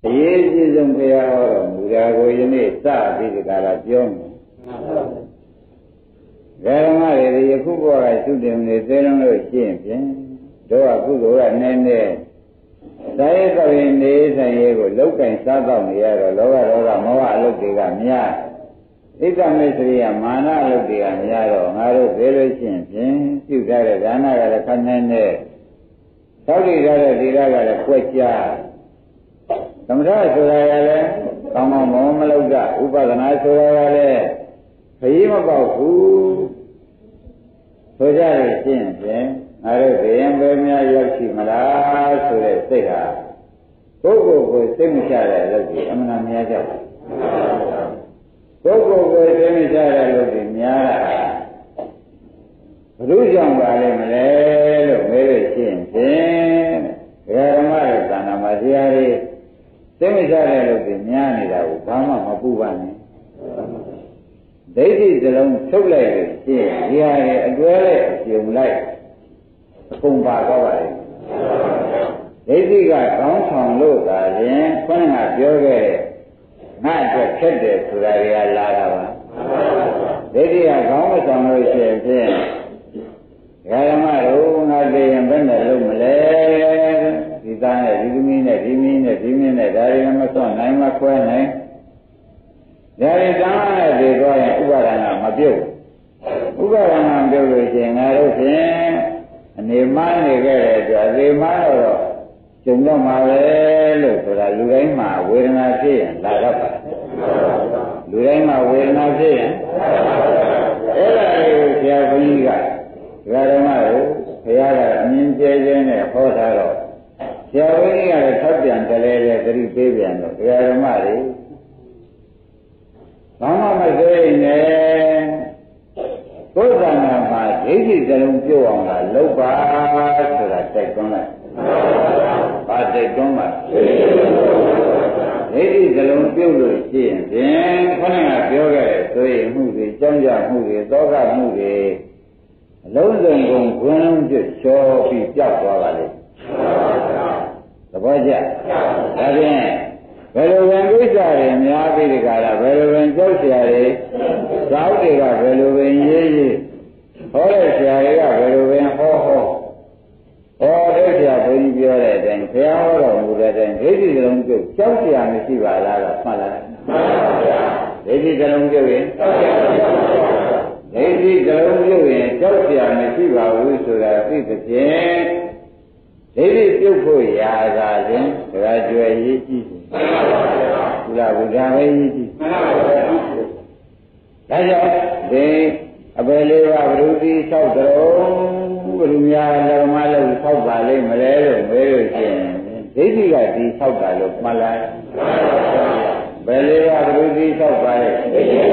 ရေးကြီးဆုံးဘုရားဟောတော်မူတာကိုယနေ့စပြီးဒီကလာပြောမယ်ဓမ္မတွေယခုဘဝကသုတင်နေသေးလုံးလို့ရှင်းဖြင့်တို့ကကုသိုလ်ကနည်းနည်းသာယကရင်နေဆိုင်ရေးကိုလောက်ကင်စားတော့နေရတော့လောဘဒေါသမောဟအလုပ်တွေကများဣဒ္ဓမေစရိယမာနအလုပ်တွေကများတော့ငါတို့သေးလို့ရှင်းဖြင့်ပြုထားတဲ့ဒါနကလည်းခဏနဲ့သောက်တည်ထားတဲ့ဒီရကလည်းကွက်ကြသမထဆိုတာကလည်းကောင်းကောင်းမလုပ်ကြဥပဒနာဆိုတာကလည်းခရီးမပေါက်ဘူးဆိုကြလို့ရှင်းဖြင့်ငါတို့ဘယံပဲများရောက်ရှိမလားဆိုတဲ့စိတ်ဟာကိုယ်ကိုစိတ်မချတဲ့အလုပ်ကြီးအမှန်တရားများကြပါကိုယ်စိတ်မချတဲ့အလုပ်ကြီးများတာဘုရုကြောင့်ပါလိမ့်မလဲလို့မေးလို့ရှင်းဖြင့်ဓမ္မရဲ့သာနာမှာတရားတွေစိတ်မချတဲ့အလုပ်ကြီးများနေတာကိုဘာမှမပူပါနဲ့ဒိဋ္ဌိစလုံးထုတ်လိုက်လို့ရှင်းဒီဟာရဲ့အတွဲလိုက်အပြုံလိုက်အကုန်ပါတော့ပါလေဒိဋ္ဌိကကောင်းဆောင်လို့သာရင်ခေါင်းကပြောခဲ့ငါအတွက်ခက်တယ်ဆိုတာတွေကလာတာပါဒိဋ္ဌိကကောင်းမဆောင်လို့ရှိရင်ဖြင့်ဓမ္မတို့ငါသိရင်ဘယ်နဲ့လုပ်မလဲဒီသားနဲ့ဒီသမီးနဲ့ဒီမင်းနဲ့ဒီမင်းနဲ့ဒါတွေမစွန့်နိုင်မခွဲနိုင်ဒါတွေတမ်းနဲ့ဒီတော့ရင်ဥပါဒနာမပြုတ်ဥပါဒနာပြုတ်လို့ရှိရင်ငါတို့ဖြင့်အနေမနေခဲ့တဲ့အတွက်ဒီမတော့ကျုံတော့မှာပဲလို့ဆိုတာလူတိုင်းမှာဝေဒနာဖြစ်ရင်လာတော့ပါလူတိုင်းမှာဝေဒနာဖြစ်ရင်အဲ့ဒါကိုဆရာဘုန်းကြီးကဓမ္မတို့ဘုရားကအမြင်ကျဲကျဲနဲ့ဟောထားတော့ဆရာဘုန်းကြီးကလည်းထောက်ပြန်ကြလဲလဲသတိပေးပြန်တော့ဓမ္မတွေဘာမှမသိနေကိုယ်ကံမှာဒိဋ္ဌိစလုံးပြုတ်အောင်လားလုပ်ပါဆိုတာတိုက်တွန်းလိုက်။ဘာတိုက်တွန်းမှာဒိဋ္ဌိစလုံးပြုတ်လို့ရှိရင်ဖြင့်ခဏကပြောခဲ့တဲ့ဆိုရင်မှုတွေကြောင်းကြမှုတွေသောကမှုတွေအလုံးစုံကုန်ခွန်းလုံးပြချောပြီးပြောက်သွားပါလိမ့်။သဘောကျ။ဒါဖြင့်ဘယ်လိုဝင်ကိစ္စတွေများပြီးဒီကလာဘယ်လိုဝင်ကြောက်เสียတွေဇောက်တွေကဘယ်လိုဝင်ရေးရေးဟောတဲ့ဆရာတွေကဘယ်လိုဝင်ဟောတဲ့ဆရာဘုန်းကြီးပြောတဲ့အတိုင်းဘုရားဟောတော်မူတဲ့အတိုင်းဒိဋ္ဌိစလုံးပြုတ်ကြောက်เสียမရှိပါလားတော့မှတ်လားမှန်ပါဗျာဒိဋ္ဌိစလုံးပြုတ်ရင်ကြောက်เสียမရှိပါဘူးဒိဋ္ဌိစလုံးပြုတ်ရင်ကြောက်เสียမရှိပါဘူးဆိုတာသိသဖြင့်ဒိဋ္ဌိပြုတ်ဖို့ရာသာရင်ဒါကြွယ်ရေးကြည့်ဘုရားဘုရားပဲကြီးကြည့်ဒါကြောင့်ဒီအပယ်လေးပါးဘုရုတိဆောက်တော်ဘုရုများဓမ္မလို့ဆောက်ပါလိမ့်မလဲလို့မေးလို့ရှိရင်ဒိဋ္ဌိကဒီဆောက်တာလို့မှတ်လိုက်ဘယ်လေးပါးဘုရုတိဆောက်ပါလိမ့်ဒိဋ္ဌိက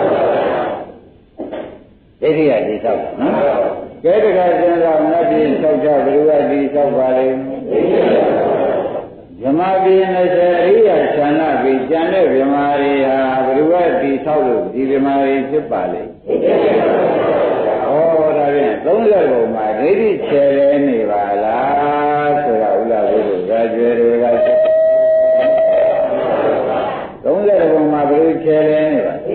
ဒီဆောက်နော်ကဲတခါစဉ်းစားနတ်ပြည်ဆောက်ကြဘုရုကဒီဆောက်ပါလိမ့်ဗြဟ္မာပြည်20အရိယာဌာနပြီးကျန်တဲ့ဗြဟ္မာတွေဟာဘယ်လိုပဲတည်ဆောက်လို့ဒီဗြဟ္မာတွေဖြစ်ပါလိမ့်။ဩဒါဖြင့်30ပုံမှာဒိဋ္ဌိချေလဲနေပါလားဆိုတာဥလာဘုရားကြွယ်တွေက30ပုံမှာဘယ်လိုချေလဲနေပါ။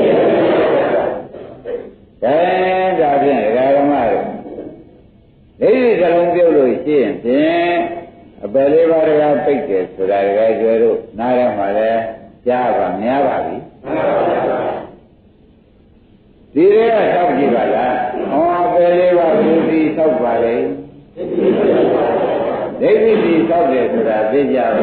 ဒါဖြင့်ဓမ္မတို့ဒိဋ္ဌိစလုံးပြုတ်လို့ရှိရင်ဖြင့်အပယ်လေးပါးတကားပိတ်တယ်ဆိုတာတကယ်ကျွဲတို့နားထဲမှာလဲကြားပါများပါပြီဒီရဲဆောက်ကြည့်ပါလားဟောအပယ်လေးပါးဘုရားဆောက်ပါလေဒိဋ္ဌိဒီဆောက်တယ်ဆိုတာသိကြပါ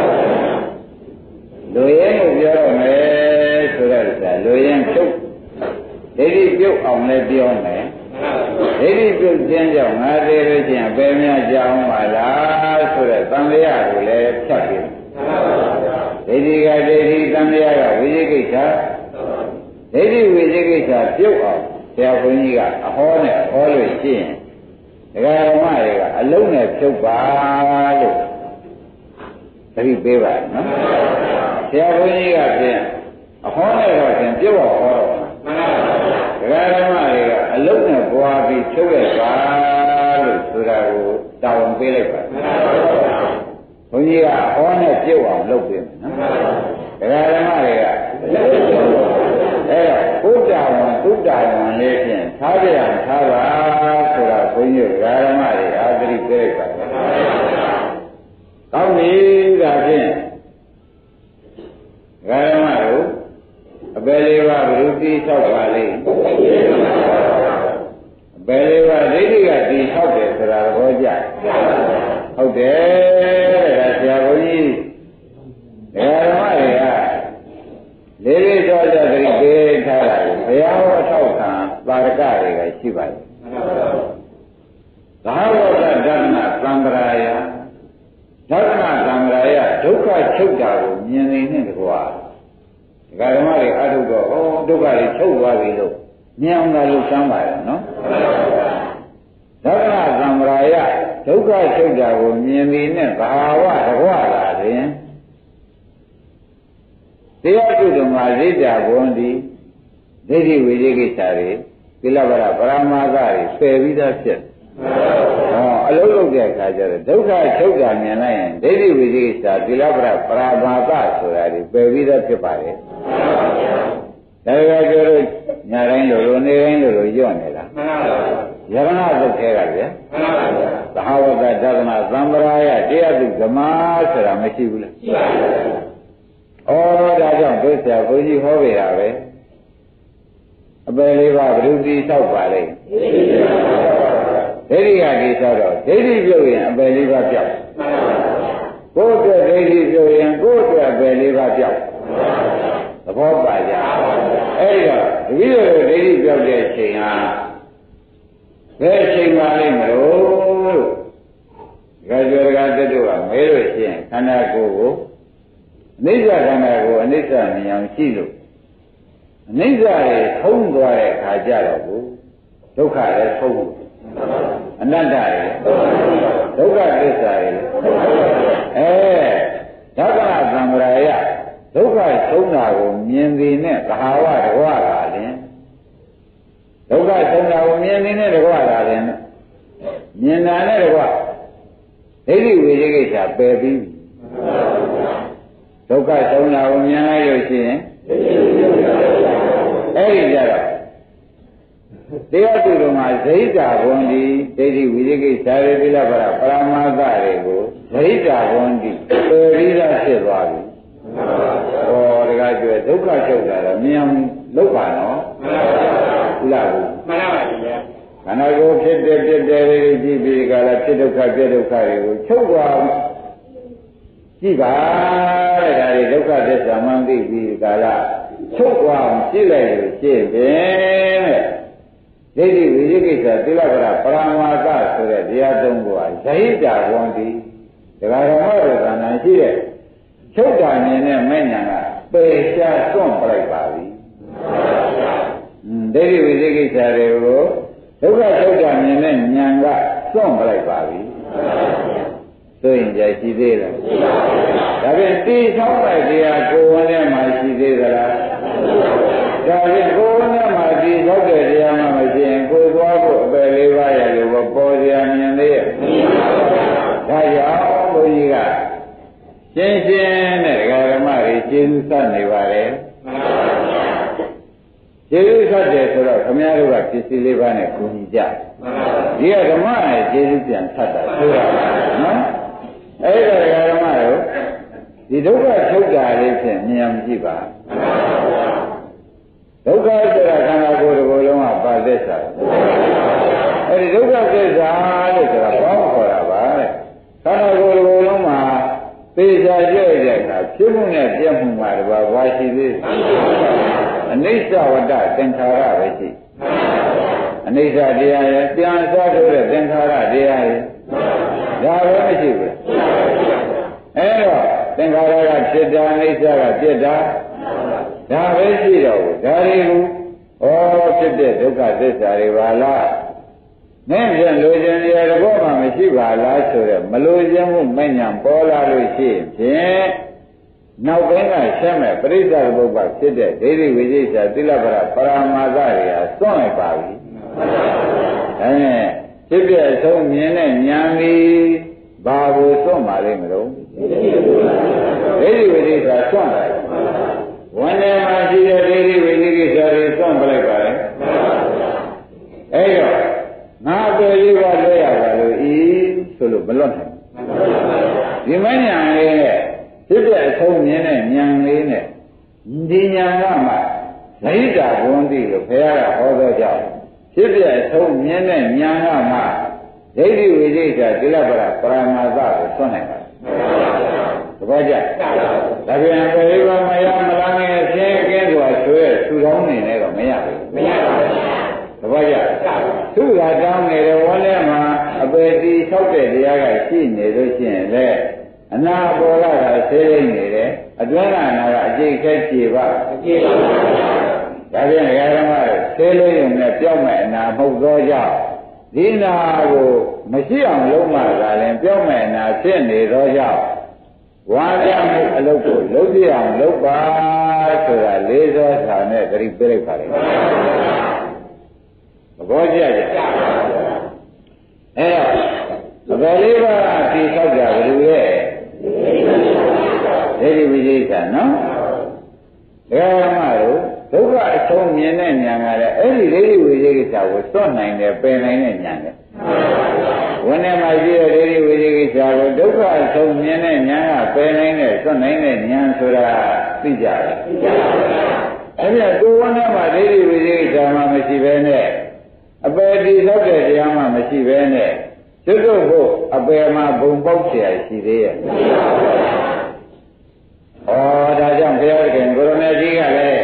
လူရဲကိုပြောရမယ်ဆိုတော့လူရဲပြုတ်ဒိဋ္ဌိပြုတ်အောင်လည်းပြောမယ်ဒိဋ္ဌိပြုတ်ခြင်းကြောင့်ငါသေးလို့ချင်းအပေများကြောင်းပါလားဆိုတဲ့သံဃာကိုလည်းဖြတ်ပြီးဒိဋ္ဌိကဒိဋ္ဌိသံဃာကဝိသိကိစ္စဒိဋ္ဌိဝိသိကိစ္စပြုတ်အောင်ဆရာဘုန်းကြီးကအဟောနဲ့ဟောလို့ရှိရင်ဒကာဓမ္မတွေကအလုံးနဲ့ဖြုတ်ပါလို့သတိပေးပါနော်ဆရာဘုန်းကြီးကဖြင့်အဟောနဲ့တော့ဖြင့်ပြုတ်အောင်ဟောတော့ဒကာဓမ္မတွေကအလုံးနဲ့ပွားပြီးချုပ်လိုက်ပါလို့ဆိုတာကိုတာဝန်ပေးလိုက်ပါဘုန်းကြီးကဟောနဲ့ပြုတ်အောင်လုပ်ပေးမယ်နော်ဒကာဓမ္မတွေကအဲ့တော့ဘုဒ္ဓဝန်သုတ္တဝန်လေးဖြင့်ထားကြရထားပါဆိုတာဘုန်းကြီးဒကာဓမ္မတွေအာသတိပေးလိုက်ပါကောင်းပြီဒါဖြင့်ဒကာဓမ္မတို့အပယ်လေးပါးဘုရုတိဆောက်ပါလိမ့်အပယ်လေးပါးဒိဋ္ဌိကတိဆောက်တယ်ဆိုတာသဘောကျဟုတ်တယ်ဒါဆရာဘုန်းကြီးဒကာဓမ္မတွေကလေးလေးတော်ကြသတိပေးထားတာကိုဘုရားဟောထောက်ခံပါရကတွေကရှိပါတယ်သာဝတ္တဓမ္မသံဃာယဓမ္မသံဃာယဒုက္ခချုပ်တာကိုမြင်နေနဲ့တကွာဒကာဓမ္မတွေအထုတော့ဒုက္ခတွေချုပ်သွားပြီလို့မြင်အောင်လို့စမ်းပါရနော်ဓမ္မသံဃာယဒုက္ခချုပ်တာကိုမြင်နေနဲ့ဘာဝတကွာလာရင်တရားပြုတော်မှာရိတ္တာဘုံဒီဒိဋ္ဌိဝိသေကိစ္စတွေကိလဗရပရမာသတွေပယ်ပြီးသားဖြစ်အလုံးလုံးတဲ့အခါကျတော့ဒုက္ခချုပ်တာမြင်လိုက်ရင်ဒိဋ္ဌိဝိသေကိစ္စကိလဗရပရမာသဆိုတာတွေပယ်ပြီးသားဖြစ်ပါလေဒါကြပြောလို့ညာတိုင်းလိုနေတိုင်းလိုညွတ်နေတာယရဏသုတ်ထဲကဗျာသဟဝတ္တဒသနာသံဗရာယတရားသူဓမ္မဆိုတာမရှိဘူးလားရှိပါဘူးဒါကြောင့်တို့ဆရာဘုန်းကြီးဟောပြတာပဲအပယ်လေးပါးဘုရုတိဆောက်ပါလေဒိဋ္ဌိကတိဆောက်တော့ဒိဋ္ဌိပြုတ်ရင်အပယ်လေးပါးပြောက်ကိုယ်အတွက်ဒိဋ္ဌိပြုတ်ရင်ကိုယ်အတွက်အပယ်လေးပါးပြောက်သဘောပါကြအဲ့တော့တပည့်တော်ဒိဋ္ဌိပြောက်တဲ့အချိန်ဟာဘယ်အချိန်ပါလိမ့်မလို့ဒကာကျော်ဒကာတက်တို့ကမဲလို့ရှိရင်ခန္ဓာကိုယ်ကိုအနိစ္စခန္ဓာကိုအနိစ္စမြင်အောင်ရှိလို့အနိစ္စတွေထုံးသွားတဲ့အခါကျတော့ကိုဒုက္ခလည်းထုံးအနတ္တတွေဒုက္ခသစ္စာတွေဓမ္မသံဃာယဒုက္ခထုံးတာကိုမြင်သည်နဲ့သဟာဝတကွာလာရင်ဒုက္ခထုံးတာကိုမြင်သည်နဲ့တကွာလာရင်မြင်တာနဲ့တကွာဒိဋ္ဌိဝိသေကိစ္စပယ်ပြီးဒုက္ခဆုံးတာကိုမြင်လိုက်လို့ရှိရင်အဲ့ဒီကြတော့တရားသူတော်မှာဇိတာဘွန်ဒီဒိဋ္ဌိဝိသေကိစ္စရေပိလပရပရမသတွေကိုဇိတာဘွန်ဒီပယ်ပြီးသားဖြစ်သွားပြီဟောတကားကျွဲဒုက္ခချုပ်တာတော့မြင်အောင်လုပ်ပါနော်ဟုတ်လားဘူးမှန်ပါပါဗျာခန္ဓာကိုယ်ဖြစ်တဲ့လေးတွေကြည့်ပြီးကြလားဖြစ်ဒုက္ခပြဒုက္ခတွေကိုချုပ်သွားကြည့်ပါတဲ့ဒါတွေဒုက္ခသစ္စာမှန်သိပြီးကာလချုပ်သွားအောင်ကြည့်လိုက်လို့ရှင်းတယ်တဲ့ဒိဋ္ဌိဝိသေကိစ္စသီလဗရပရမာသဆိုတဲ့တရားသုံးခုဟာဇဟိတာဝန္တိဒကာဓမ္မတို့ကဏ္ဍရှိတဲ့ချုပ်တာမြင်တဲ့မဲ့ညာကပယ်ရှားစွန့်ပလိုက်ပါပြီဒိဋ္ဌိဝိသေကိစ္စတွေကိုဒုက္ခချုပ်တာမြင်တဲ့ဉာဏ်ကစွန့်ပလိုက်ပါပြီဆိုရင်ကြရှိသေးလားဒါဖြင့်တိဆောက်တဲ့တရားကိုယ်ဝင်ထဲမှာရှိသေးသလားဒါဖြင့်ကိုယ်ဝင်ထဲမှာတိဆောက်တဲ့တရားမှမရှိရင်ကိုယ်သွားဖို့အပယ်လေးပါးရလို့ပေါ်စရာမြင်သေးရဲ့ဒါကြောင့်ဘုန်းကြီးကရှင်းရှင်းနဲ့ဒကာဓမ္မတွေကျေးဇူးဆက်နေပါလေကျေးဇူးဆက်တယ်ဆိုတော့ခမည်းတော်ကပစ္စည်းလေးပါးနဲ့ကူညီကြဒီကဓမ္မနဲ့ကျေးဇူးပြန်ဆက်တာဆိုတာနော်အဲ့ဒါဓမ္မတို့ဒီဒုက္ခထုတ်တာလေးဖြင့်မြင်အောင်ကြည့်ပါဒုက္ခဆိုတာခန္ဓာကိုယ်တစ်ခုလုံးကပါသစ္စာအဲ့ဒီဒုက္ခသစ္စာလို့ဆိုတာဘာမှခေါ်တာပါတဲ့ခန္ဓာကိုယ်တစ်ခုလုံးမှာသေချာကြည့်တဲ့အခါဖြစ်မှုနဲ့ပြည့်မှုမှာတပါးဘာရှိသေးလဲအနိစ္စဝတ္တသင်္ခါရပဲရှိအနိစ္စတရားရဲ့ပြန်စားထုတ်တဲ့သင်္ခါရတရားရဲ့ဒါပဲမရှိဘူးအဲ့တော့သင်္ခါရကဖြစ်တာအနိစ္စကဖြစ်တာဒါပဲရှိတော့ဘူးဒါတွေကိုဖြစ်တဲ့ဒုက္ခသစ္စာတွေပါလားမင်းပြန်လိုချင်ရတဲ့ဘောမှမရှိပါလားဆိုတော့မလိုချင်မှုမဉ္ဇဉ်ပေါ်လာလို့ရှိရင်နောက်ပိုင်းကဆက်မဲ့ပရိစ္ဆေဘုပ္ပဖြစ်တဲ့ဒိဋ္ဌိဝိသေသသီလပရပရမာသတွေဟာစွန့်လိုက်ပါပြီဒါနဲ့ဖြစ်ပြဆုံးမြင်တဲ့ဉာဏ်ကြီးဘဘာကိုစွန့်ပါလိမ့်မလို့ဒိဋ္ဌိဝိသိကိစ္စစွန့်တယ်ဝန်ထဲမှာရှိတဲ့ဒိဋ္ဌိဝိသိကိစ္စတွေစွန့်ပလိုက်ပါလေအဲ့တော့ငါပဲလေးပါလွဲရပါလို့ဤဆိုလို့မလွတ်နိုင်ဒီမဉဏ်လေးနဲ့ဖြစ်တဲ့အဆုံးမြင်တဲ့ဉာဏ်လေးနဲ့ဒီဉာဏ်ကမှဇိတာဘုံတိလို့ဘုရားကဟောသောကြောင့်ဖြစ်တဲ့အဆုံးမြင်တဲ့ဉာဏ်ကမှဒိဋ္ဌိဝိသိကိစ္စတိလပရပရမသကိုဆွနိုင်ပါသဘောကျဒါပြန်ပရိပါမယမလာငယ်ဆင်းကင်းစွာဆွဲထူထောင်းနေလည်းတော့မရဘူးမရပါဘူးသဘောကျသူ့ဟာတောင်းနေတဲ့ဝန်းထဲမှာအပေတီဆောက်တဲ့တရားကရှိနေလို့ရှိရင်လေအနာပေါ်လာတာဆေးရင်းနေတယ်အတွင်းကအနာကအကျိတ်ခက်ပြေပါအကျိတ်ပါဒါပြန်ဓမ္မတွေဆေးလို့ရင်လည်းပြောင်းမဲ့အနာမဟုတ်သောကြောင့်ဒီနာကိုမရှိအောင်လုံးမှသာရင်ပြောင်းမဲ့အနာဖြစ်နေသောကြောင့်ဝါရမှုအလုပ်ကိုလုပ်ပြအောင်လုပ်ပါဆိုတာလေးသောဌာနဲ့ဂရိပြလိုက်ပါလေသဘောကျကြအဲ့တော့ဘယ်လေးပါးတိဆောက်ကြဘယ်လိုလဲဒိဋ္ဌိဝိသေသနော်ဓမ္မတို့ဒုက္ခအဆုံးမြင်တဲ့ဉာဏ်ကလည်းအဲ့ဒီဒိဋ္ဌိဝိသေကိစ္စကိုစွန့်နိုင်တယ်ပယ်နိုင်တဲ့ဉာဏ်ပဲဝန်ထဲမှာရှိတဲ့ဒိဋ္ဌိဝိသေကိစ္စကိုဒုက္ခအဆုံးမြင်တဲ့ဉာဏ်ကပယ်နိုင်တဲ့စွန့်နိုင်တဲ့ဉာဏ်ဆိုတာသိကြတယ်အဲ့ဒီကိုယ်ဝန်ထဲမှာဒိဋ္ဌိဝိသေကိစ္စမှမရှိဘဲနဲ့အပယ်တိလောက်တဲ့တရားမှမရှိဘဲနဲ့ကျွတ်တို့ဖို့အပယ်မှာဘုံပေါက်เสียရှိသေးရဲ့ဩဒါကြောင့်ဘုရားခင်ကိုရမေကြီးကလည်း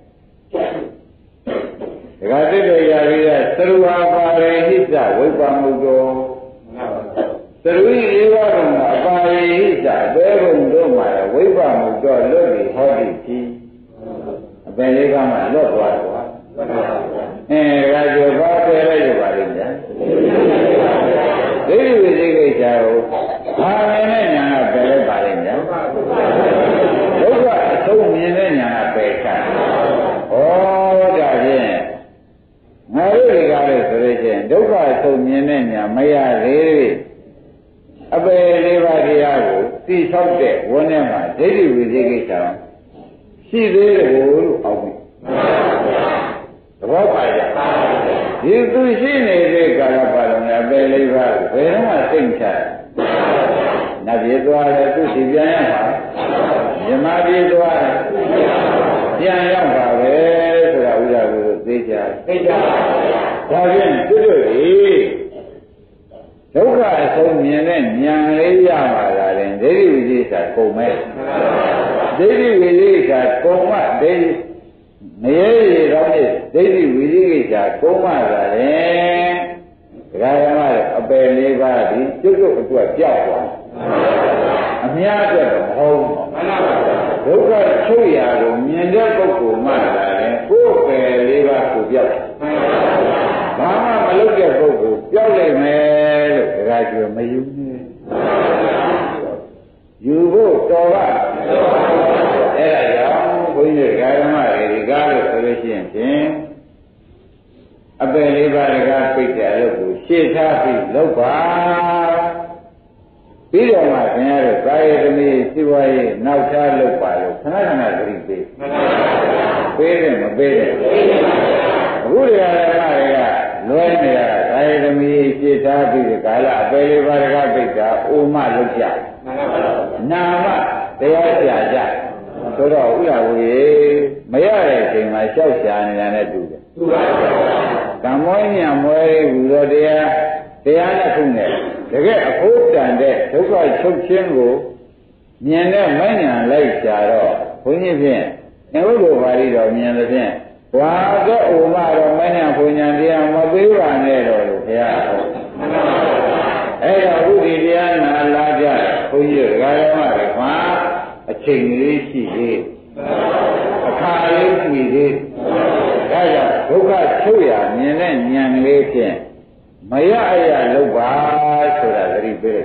ဒကာသစ်တွေရပြီးတော့သရူဟာပါရိဟိတဝိပ္ပမုတောသရူဤလေးပါးကအပါရိဟိတဘဲဘုံတို့မှာဝိပ္ပမုတောလွတ်ပြီးဟောတိပြီအပယ်လေးပါးမှာလွတ်သွားတယ်ကွာဒါကြောင့်ဘာပယ်လိုက်ရပါလိမ့်မယ်ဒိဋ္ဌိဝိသေကိစ္စကိုဘာမြင်တဲ့ညာကပယ်လိုက်ပါလိမ့်မယ်ဒုက္ခအဆုံးမြင်တဲ့ညာကပယ်ချဩဒါဖြင့်ငါတို့တွေကလည်းဆိုလို့ချင်းဒုက္ခအဆုံးမြင်တဲ့ညာမရသေးအပယ်လေးပါးတရားကိုသိဆောက်တဲ့ဝန်းထဲမှာဒိဋ္ဌိဝိသေကိစ္စရှိသေးတယ်လို့အောက်ပြီသဘောပါကြဒီသူရှိနေတဲ့ကာလပတ်လုံးနဲ့ပယ်လေးပါးဘယ်တော့မှသိမ့်ချနတ်ပြည်သွားတယ်သူစီပြန်ရမှာမြမပြည်သွားတယ်ပြန်ရောက်ပါပဲဆိုတာဥစ္စာကိုသိကြသိကြဒါဖြင့်သူတို့ဒီဒုက္ခအဆုံးမြင်တဲ့ဉာဏ်လေးရပါလားတဲ့ဒိဋ္ဌိဝိသေသကုန်မဲ့ဒိဋ္ဌိဝိသေသကုန်မှဒိဋ္ဌိမရေရတော့ဒိဋ္ဌိဝိသေကိစ္စကိုမှသာလေဒကာရမတို့အပယ်လေးပါးဒီကျွတ်ကျွတ်အတွက်ကြောက်သွားအများအတွက်တော့မဟုတ်ဘူးဒုက္ခချုပ်ရာကိုမြင်တဲ့ပုဂ္ဂိုလ်မှသာလေကိုယ်ပယ်လေးပါးကိုပြောက်ဘာမှမလုပ်တဲ့ပုဂ္ဂိုလ်ပြောက်လိုက်မယ်လို့ဒကာကျော်မယူနဲ့ယူဖို့တော်ပါအဲ့ဒါကြောင့်ဘုန်းကြီးဓမ္မတွေဒီကားလို့ဆိုလို့ရှိရင်ဖြင့်အပယ်လေးပါးကပြိတ္တဲ့အလုပ်ကိုရှေ့ထားပြီးလုပ်ပါပြီးတော့မှခင်ဗျားတို့ကာယသမီးစိဝါရေးနောက်ထားလုပ်ပါလို့ခဏခဏသတိပေးပေးတယ်မပေးတယ်အခုဒီဓမ္မတွေကလွဲနေတာကာယသမီးရှေ့ထားပြီးဒီကာလအပယ်လေးပါးကပြိတ္တာအိုမလုပ်ကြနာမတရားပြကြဆိုတော့ဥလာဝေမရတဲ့အချိန်မှာရှောက်ရှာနေတာနဲ့တူတယ်တူပါဘူးကံမွေးညံမွေးဟူသောတရားနဲ့ခုနဲ့တကယ်အဖို့တန်တဲ့ဒုက္ခချုပ်ခြင်းကိုမြင်တဲ့မဉ္ဇဏ်လိုက်ရှာတော့ဘုန်းကြီးဖြင့်အဝိဘပါဠိတော်မြင်တဲ့ဖြင့်ဝါကဥမတော်မဉ္ဇဏ်ဘုံညာတရားမပေးပါနဲ့တော့လို့ဘုရားဟောအဲ့တော့ဥဒီတရားနာလာကြဘုန်းကြီးဓမ္မတွေမှာအချိန်လေးရှိသေးအခါလေးရှိသေးဒါကြောင့်ဒုက္ခချုပ်ရမြင်တဲ့ဉာဏ်လေးဖြင့်မရအရလုပ်ပါဆိုတာသတိပေး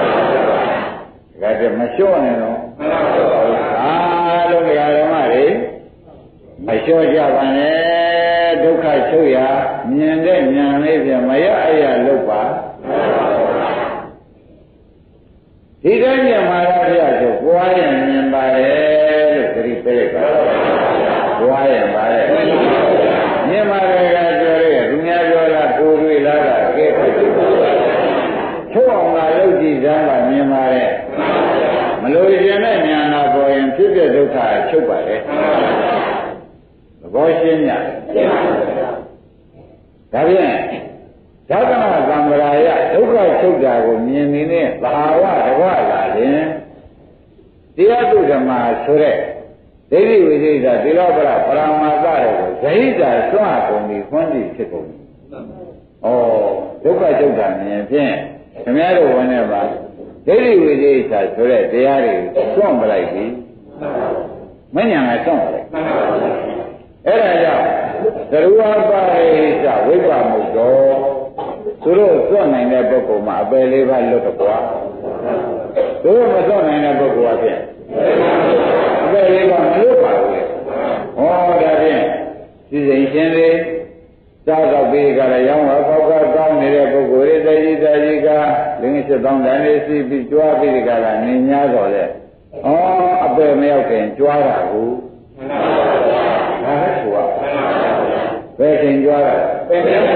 လိုက်ဒါကြမလျှော့နဲ့တော့အားလုံးဓမ္မတွေမလျှော့ကြပါနဲ့ဒုက္ခချုပ်ရမြင်တဲ့ဉာဏ်လေးဖြင့်မရအရလုပ်ပါကျင်တဲ့ဉာဏ်နာပေါ်ရင်ဖြစ်တဲ့ဒုက္ခချုပ်ပါလေသဘောရှင်းညဒါဖြင့်ဓမ္မသံဃာယဒုက္ခချုပ်တာကိုမြင်နေတဲ့ဘာဝတကွာလာရင်တရားသူဓမ္မဆိုတဲ့ဒိဋ္ဌိဝိသေသသီလပရပရမာသတွေကိုဇဟိတာစွန့်ကုန်ပြီးခွန်းကြည့်ဖြစ်ကုန်ပြီ။ဩဒုက္ခချုပ်တာမြင်ဖြင့်ခင်ဗျားတို့ဝင်နေပါဒိဋ္ဌိဝိသေသဆိုတဲ့တရားတွေစွန့်ပလိုက်ပြီ။မဉ္ဇဏ်ကစွန့်ပလိုက်။အဲ့ဒါကြောင့်သရဝပါရိသဝိပ္ပမုတ်တော်သူတို့စွန့်နိုင်တဲ့ပုဂ္ဂိုလ်မှာအပယ်လေးပါးလွတ်တော့ကွာ။သူတို့မစွန့်နိုင်တဲ့ပုဂ္ဂိုလ်အဖြစ်အပယ်လေးပါးမလွတ်ပါဘူးလေ။ဟောဒါဖြင့်ဒီစိန်ရှင်လေးစားတော့ပြီးကြတယ်ရောင်းတော့ကောက်ကကောင်းနေတဲ့ပုဂ္ဂိုလ်တွေတကြီးကလင်း7,000တန်းလေးစီးပြီးကြွားပြီးကြတာနေ냐တော့လေ။ဩအပယ်မရောက်ခင်ကြွားတာကိုဒါလည်းဆိုရဘယ်ချိန်ကြွားတာဩ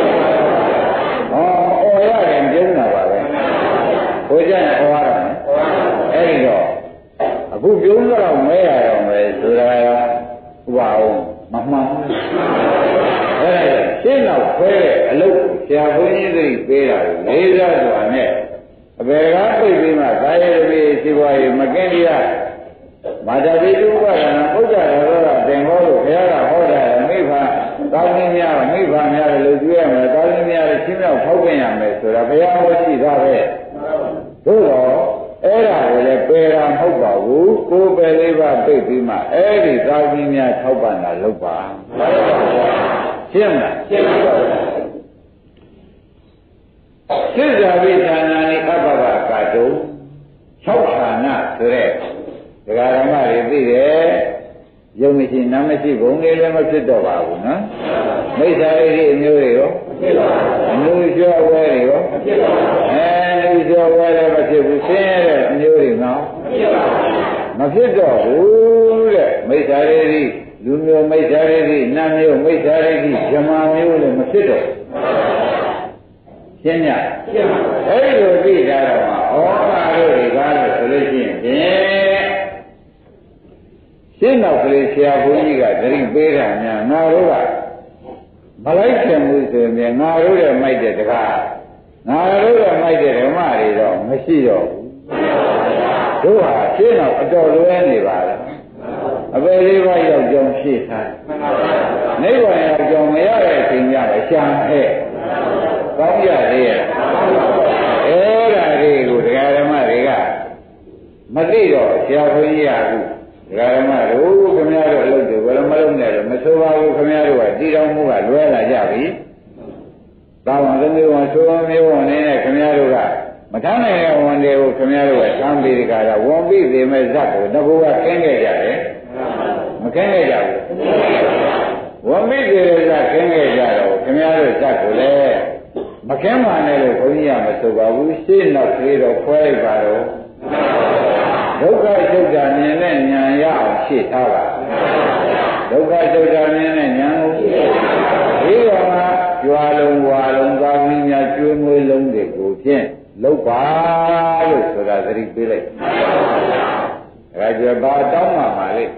အော်ရတယ်ပြုံးတာပါပဲဘိုးကျရင်ဩရတာအဲ့ဒီတော့အခုပြုံးတော့မဲရတော့မယ်ဆိုတာကဥပါအောင်မမှန်ဘူးအဲ့ဒါရှင်းတော့ခွဲတဲ့အလုပ်ဆရာဘုန်းကြီးတွေပေးတာလေးစားစွာနဲ့အဘယ်ကားပြိပြီးမှသာယတပိစီပွားရေးမကင်းတရားမာတာပိတုပဒနာဘုရားတော်ကသင်္ဘောလို့ဘုရားကဟောတာမိဘသာသမီများမိဘများလည်းကြွေးရမယ်သာသမီများလည်းချင်းမြောက်ဖောက်ပြန်ရမယ်ဆိုတာဘုရားဟောရှိတာပဲသို့တော့အဲ့ဒါကိုလည်းပယ်တာမဟုတ်ပါဘူးကိုယ်ပယ်လေးပါပြိပြီးမှအဲ့ဒီသာသမီများထောက်ပံ့တာလုပ်ပါရှင်းမလားရှင်းပါပါစိစ္ဆာဝိဌာနာနိအပ္ပကကာတု6ဌာနဆိုတဲ့ဒကာဓမ္မတွေသိတယ်ယုံမရှိနားမရှိဘုံလေးလည်းမဖြစ်တော့ပါဘူးနော်မိစ္ဆာရိတိအမျိုးတွေရောမဖြစ်ပါဘူးအမျိုးကျော်ဝဲတွေရောမဖြစ်ပါဘူးလူကျော်ဝဲလည်းမဖြစ်ဘူးဆင်းရဲတဲ့အမျိုးတွေနော်မဖြစ်တော့ဘူးတဲ့မိစ္ဆာရိတိလူမျိုးမိစ္ဆာရိတိနတ်မျိုးမိစ္ဆာရိတိဇမာမျိုးလည်းမဖြစ်တော့ရှင်းညအဲ့ဒီလိုသိကြတော့မှဩဃာတို့ဒီကားလို့ဆိုလို့ရှိရင်ဖြင့်ရှင်းတော့ကလေးဆရာဘုန်းကြီးကသတိပေးတာများငါတို့ကမလိုက်ချင်ဘူးဆိုရင်ငါတို့ရဲ့မိုက်တဲ့တကားငါတို့ရဲ့မိုက်တဲ့ဓမ္မတွေတော့မရှိတော့ဘူးတို့ဟာရှင်းတော့အတော်လွဲနေပါလားအပေလေးပါးရောက်ကြောင်းဖြည့်ထားနိဗ္ဗာန်ရောက်ကြောင်းမရတဲ့အချိန်ကြတော့ရှာဟဲ့ကောင်းကြသေးရဲ့အဲ့ဒါတွေကိုဒကာဓမ္မတွေကမသိတော့ဆရာဘုန်းကြီးကအခုဒကာဓမ္မတို့ခင်ဗျားတို့အလုပ်တွေဘယ်လိုမလုပ်နဲ့လို့မဆိုပါဘူးခင်ဗျားတို့ကတည်တော်မူကလွဲလာကြပြီ။သာဝန်သမီးဝန်ဆိုးမျိုးဝန်နဲ့ခင်ဗျားတို့ကမထမ်းနိုင်တဲ့ဝန်တွေကိုခင်ဗျားတို့ကသံပြီးဒီကရာဝန်ပြီးပေမဲ့ဇက်ကိုတကူကခင်းခဲ့ကြတယ်။မခင်းခဲ့ကြဘူး။ဝန်ပြီးပေတဲ့ဇက်ခင်းခဲ့ကြတော့ခင်ဗျားတို့ဇက်ကိုလည်းမခင်းပါနဲ့လို့ဘုန်းကြီးကမဆိုပါဘူးရှင်းတော့သေးတော့ခွဲလိုက်ပါတော့ဒုက္ခချုပ်တာမြင်တဲ့ဉာဏ်ရအောင်ရှင်းထားပါဒုက္ခချုပ်တာမြင်တဲ့ဉာဏ်ကိုဒီတော့မှကြွားလုံးဝါလုံးသာမင်းများကျွေးမွေးလုံးတွေကိုဖြင့်လောက်ပါလို့ဆိုတာသတိပေးလိုက်ဒါကြပါတောင်းပါပါလေ